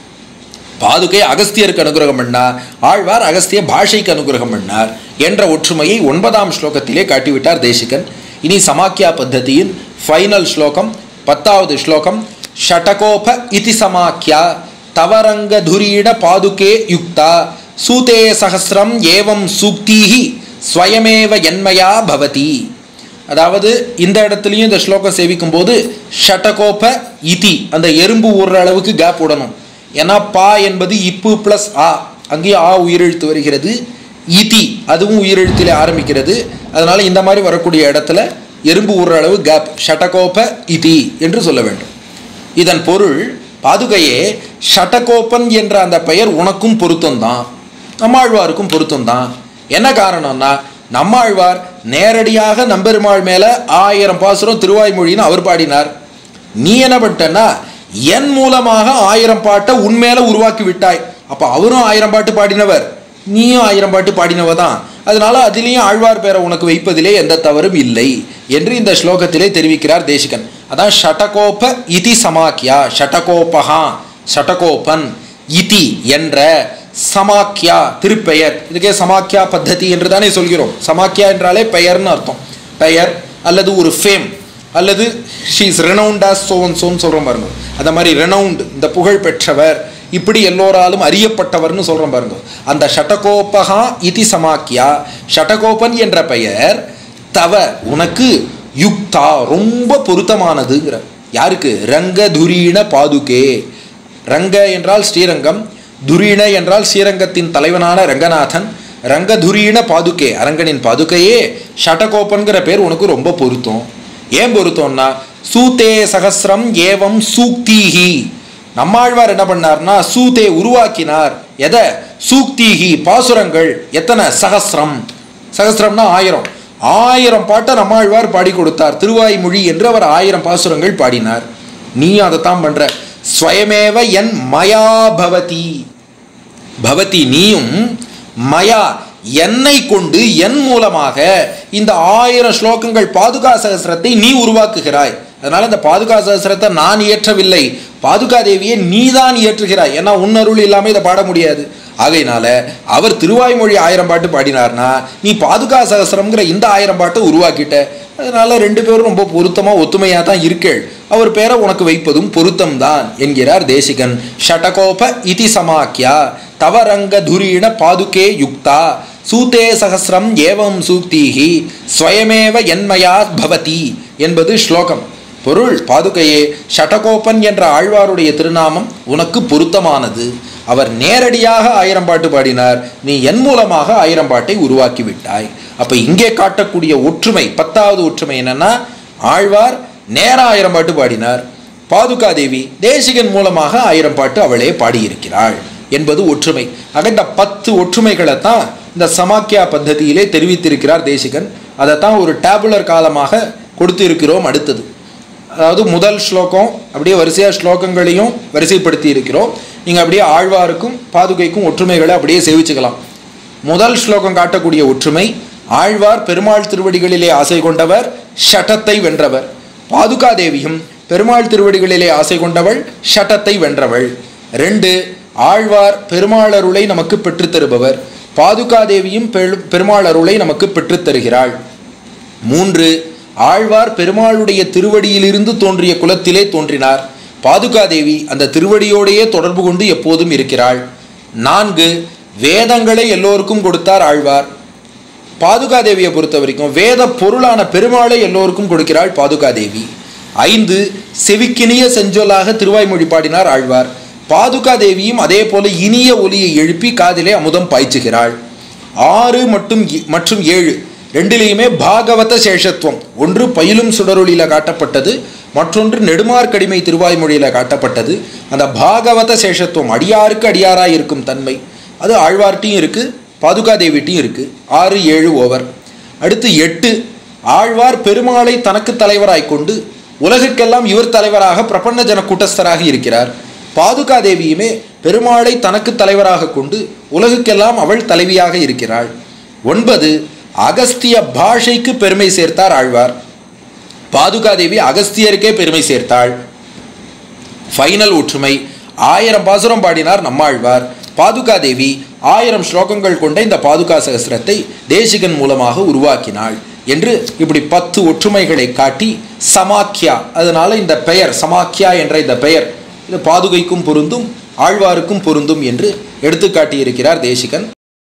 பாதுகை அகஸ்தியருக்கு அனுகிரகம் பண்ணார், ஆழ்வார் அகஸ்திய பாஷைக்கு அனுகிரகம் பண்ணார் என்ற ஒற்றுமையை ஒன்பதாம் ஸ்லோகத்திலே காட்டிவிட்டார் தேசிகன். இனி சமாக்கியா பத்ததியின் ஃபைனல் ஸ்லோகம், பத்தாவது ஸ்லோகம். ஷடகோப இதி சமாக்கியா தவரங்க துரீட பாதுகே யுக்தா சூதே சஹஸ்ரம் ஏவம் சூக்தீஹி ஸ்வயமேவ என்மயா பவதி. அதாவது இந்த இடத்துலையும் இந்த ஸ்லோகம் சேவிக்கும் போது ஷடகோப இதி அந்த எறும்பு ஊர்ற அளவுக்கு கேப் விடணும். ஏன்னா பா என்பது இப்பு பிளஸ் ஆ, அங்கேயும் ஆ உயிரெழுத்து வருகிறது, இதி அதுவும் உயிரெழுத்திலே ஆரம்பிக்கிறது. அதனால இந்த மாதிரி வரக்கூடிய இடத்துல எறும்பு ஊர்ற அளவு கேப், ஷடகோப இதி என்று சொல்ல வேண்டும். இதன் பொருள், பாதுகையே, ஷடகோபன் என்ற அந்த பெயர் உனக்கும் பொருத்தம்தான், நம்மாழ்வாருக்கும் பொருத்தம்தான். என்ன காரணம்னா, நம்மாழ்வார் நேரடியாக நம்பெருமாள் மேல ஆயிரம் பாசுரம் திருவாய்மொழின்னு அவர் பாடினார். நீ என்ன பண்ணிட்டன்னா என் மூலமாக ஆயிரம் பாட்டை உன்மேல உருவாக்கி விட்டாய். அப்ப அவரும் ஆயிரம் பாட்டு பாடினவர், நீயும் ஆயிரம் பாட்டு பாடினவ தான். அதனால அதிலேயும் ஆழ்வார் பேரை உனக்கு வைப்பதிலே எந்த தவறும் இல்லை என்று இந்த ஸ்லோகத்திலே தெரிவிக்கிறார் தேசிகன். அதான் ஷடகோப இதி சமாக்கியா, ஷடகோபஹா ஷடகோபன் இதி என்ற சமாக்கியா திருப்பெயர். இதுக்கே சமாக்கியா பத்ததி என்று தானே சொல்கிறோம். சமாக்கியா என்றாலே பெயர்னு அர்த்தம். பெயர் அல்லது ஒரு ஃபேம் அல்லது she is renowned as so and சோன்னு சொல்கிறோம் பாருங்க. அந்த மாதிரி ரெனவுண்ட், இந்த புகழ் பெற்றவர், இப்படி எல்லோராலும் அறியப்பட்டவர்னு சொல்கிறோம் பாருங்க. அந்த ஷடகோபஹா இதி சமாக்கியா, ஷடகோபன் என்ற பெயர் தவ உனக்கு யுக்தா ரொம்ப பொருத்தமானதுங்கிற. யாருக்கு? ரங்க துரீண பாதுகே. ரங்க என்றால் ஸ்ரீரங்கம், துரீண என்றால் ஸ்ரீரங்கத்தின் தலைவனான ரங்கநாதன். ரங்கதுரீண பாதுகே, அரங்கனின் பாதுகையே, ஷடகோபன்கிற பேர் உனக்கு ரொம்ப பொருத்தம். ஏன் பொருத்தம்னா, சூதே சகசிரம் ஏவம் சூக்தீஹி. நம்மாழ்வார் என்ன பண்ணார்னா சூதே உருவாக்கினார். எதை? சூக்தீஹி பாசுரங்கள். எத்தனை? சகசிரம். சகசிரம்னா ஆயிரம். ஆயிரம் பாட்டை நம்மாழ்வார் பாடி கொடுத்தார். திருவாய்மொழி என்று அவர் ஆயிரம் பாசுரங்கள் பாடினார். நீ அதைத்தான் பண்ற. ஸ்வயமேவ என் மயா பவதி. பவதி நீயும், மயா என்னை கொண்டு, என் மூலமாக இந்த ஆயிரம் ஸ்லோகங்கள் பாதுகா சகசிரத்தை நீ உருவாக்குகிறாய். அதனால இந்த பாதுகா சகசிரத்தை நான் இயற்றவில்லை, பாதுகா தேவியை நீதான் இயற்றுகிறாய். ஏன்னா உன் அருள் இல்லாமல் இதை பாட முடியாது. ஆகையினால அவர் திருவாய்மொழி ஆயிரம் பாட்டு பாடினார்னா நீ பாதுகா சகசிரம்ங்கிற இந்த ஆயிரம் பாட்டை உருவாக்கிட்ட. அதனால ரெண்டு பேரும் ரொம்ப பொருத்தமா ஒத்துமையா தான் இருக்கேள். அவர் பேரை உனக்கு வைப்பதும் பொருத்தம்தான் என்கிறார் தேசிகன். ஷடகோப இதி சமாக்கியா தவரங்க துரீண பாதுகே யுக்தா சூதே சகசிரம் ஏவம் சூக்தீஹி ஸ்வயமேவ என்மயா பவதி என்பது ஸ்லோகம். பொருள், பாதுகையே, ஷடகோபன் என்ற ஆழ்வாருடைய திருநாமம் உனக்கு பொருத்தமானது. அவர் நேரடியாக ஆயிரம் பாட்டு பாடினார், நீ என் மூலமாக ஆயிரம் பாட்டை உருவாக்கி விட்டாய். அப்ப இங்கே காட்டக்கூடிய ஒற்றுமை, பத்தாவது ஒற்றுமை என்னன்னா, ஆழ்வார் நேர ஆயிரம் பாட்டு பாடினார், பாதுகா தேவி தேசிகன் மூலமாக ஆயிரம் பாட்டு அவளே பாடியிருக்கிறாள் என்பது ஒற்றுமை. ஆக இந்த பத்து ஒற்றுமைகளை தான் இந்த சமாக்கியா பத்ததியிலே தெரிவித்திருக்கிறார் தேசிகன். அதைத்தான் ஒரு டேபுலர் காலமாக கொடுத்து இருக்கிறோம். அடுத்தது, அதாவது முதல் ஸ்லோகம் அப்படியே வரிசையாக ஸ்லோகங்களையும் வரிசைப்படுத்தி இருக்கிறோம். நீங்கள் அப்படியே ஆழ்வாருக்கும் பாதுகைக்கும் ஒற்றுமைகளை அப்படியே சேவிச்சுக்கலாம். முதல் ஸ்லோகம் காட்டக்கூடிய ஒற்றுமை, ஆழ்வார் பெருமாள் திருவடிகளிலே ஆசை கொண்டவர், ஷட்டத்தை வென்றவர். பாதுகா தேவியும் பெருமாள் திருவடிகளிலே ஆசை கொண்டவள், ஷட்டத்தை வென்றவள். ரெண்டு, ஆழ்வார் பெருமாள் அருளை நமக்கு பெற்றுத்தருபவர், பாதுகா தேவியும் பெருமாள் அருளை நமக்கு பெற்றுத்தருகிறாள். மூன்று, ஆழ்வார் பெருமாளுடைய திருவடியிலிருந்து தோன்றிய குலத்திலே தோன்றினார், பாதுகா தேவி அந்த திருவடியோடையே தொடர்பு கொண்டு எப்போதும் இருக்கிறாள். நான்கு, வேதங்களை எல்லோருக்கும் கொடுத்தார் ஆழ்வார். பாதுகா தேவியை பொறுத்த வரைக்கும் வேத பொருளான பெருமாளை எல்லோருக்கும் கொடுக்கிறாள் பாதுகா தேவி. ஐந்து, செவிக்கினிய செஞ்சொல்லாக திருவாய்மொழி பாடினார் ஆழ்வார். பாதுகா தேவியும் அதே போல இனிய ஒலியை எழுப்பி காதிலே அமுதம் பாய்ச்சுகிறாள். ஆறு மற்றும் மற்றும் ஏழு ரெண்டிலேயுமே பாகவத சேஷத்துவம், ஒன்று பயிலும் சுடரொளியில காட்டப்பட்டது, மற்றொன்று நெடுமார்க்கடிமை திருவாய்மொழியில காட்டப்பட்டது. அந்த பாகவத சேஷத்துவம், அடியாருக்கு அடியாராய் இருக்கும் தன்மை, அது ஆழ்வார்ட்டையும் இருக்கு, பாதுகா தேவிட்டையும் இருக்கு. ஆறு ஏழு ஓவர். அடுத்து எட்டு, ஆழ்வார் பெருமாளை தனக்கு தலைவராய் கொண்டு உலகிற்கெல்லாம் இவர் தலைவராக பிரபன்ன ஜன கூட்டஸ்தராக இருக்கிறார். பாதுகா தேவியுமே பெருமாளை தனக்கு தலைவராக கொண்டு உலகுக்கெல்லாம் அவள் தலைவியாக இருக்கிறாள். ஒன்பது, அகஸ்திய பாஷைக்கு பெருமை சேர்த்தார் ஆழ்வார். பாதுகா தேவி அகஸ்தியருக்கே பெருமை சேர்த்தாள். ஃபைனல் ஒற்றுமை, ஆயிரம் பாசுரம் பாடினார் நம்மாழ்வார். பாதுகா தேவி ஆயிரம் ஸ்லோகங்கள் கொண்ட இந்த பாதுகா சகஸ்ரத்தை தேசிகன் மூலமாக உருவாக்கினாள் என்று இப்படி பத்து ஒற்றுமைகளை காட்டி சமாக்கியா, அதனால இந்த பெயர் சமாக்கியா என்ற இந்த பெயர் இது பாதுகைக்கும் பொருந்தும் ஆழ்வாருக்கும் பொருந்தும் என்று எடுத்துக்காட்டியிருக்கிறார் தேசிகன்.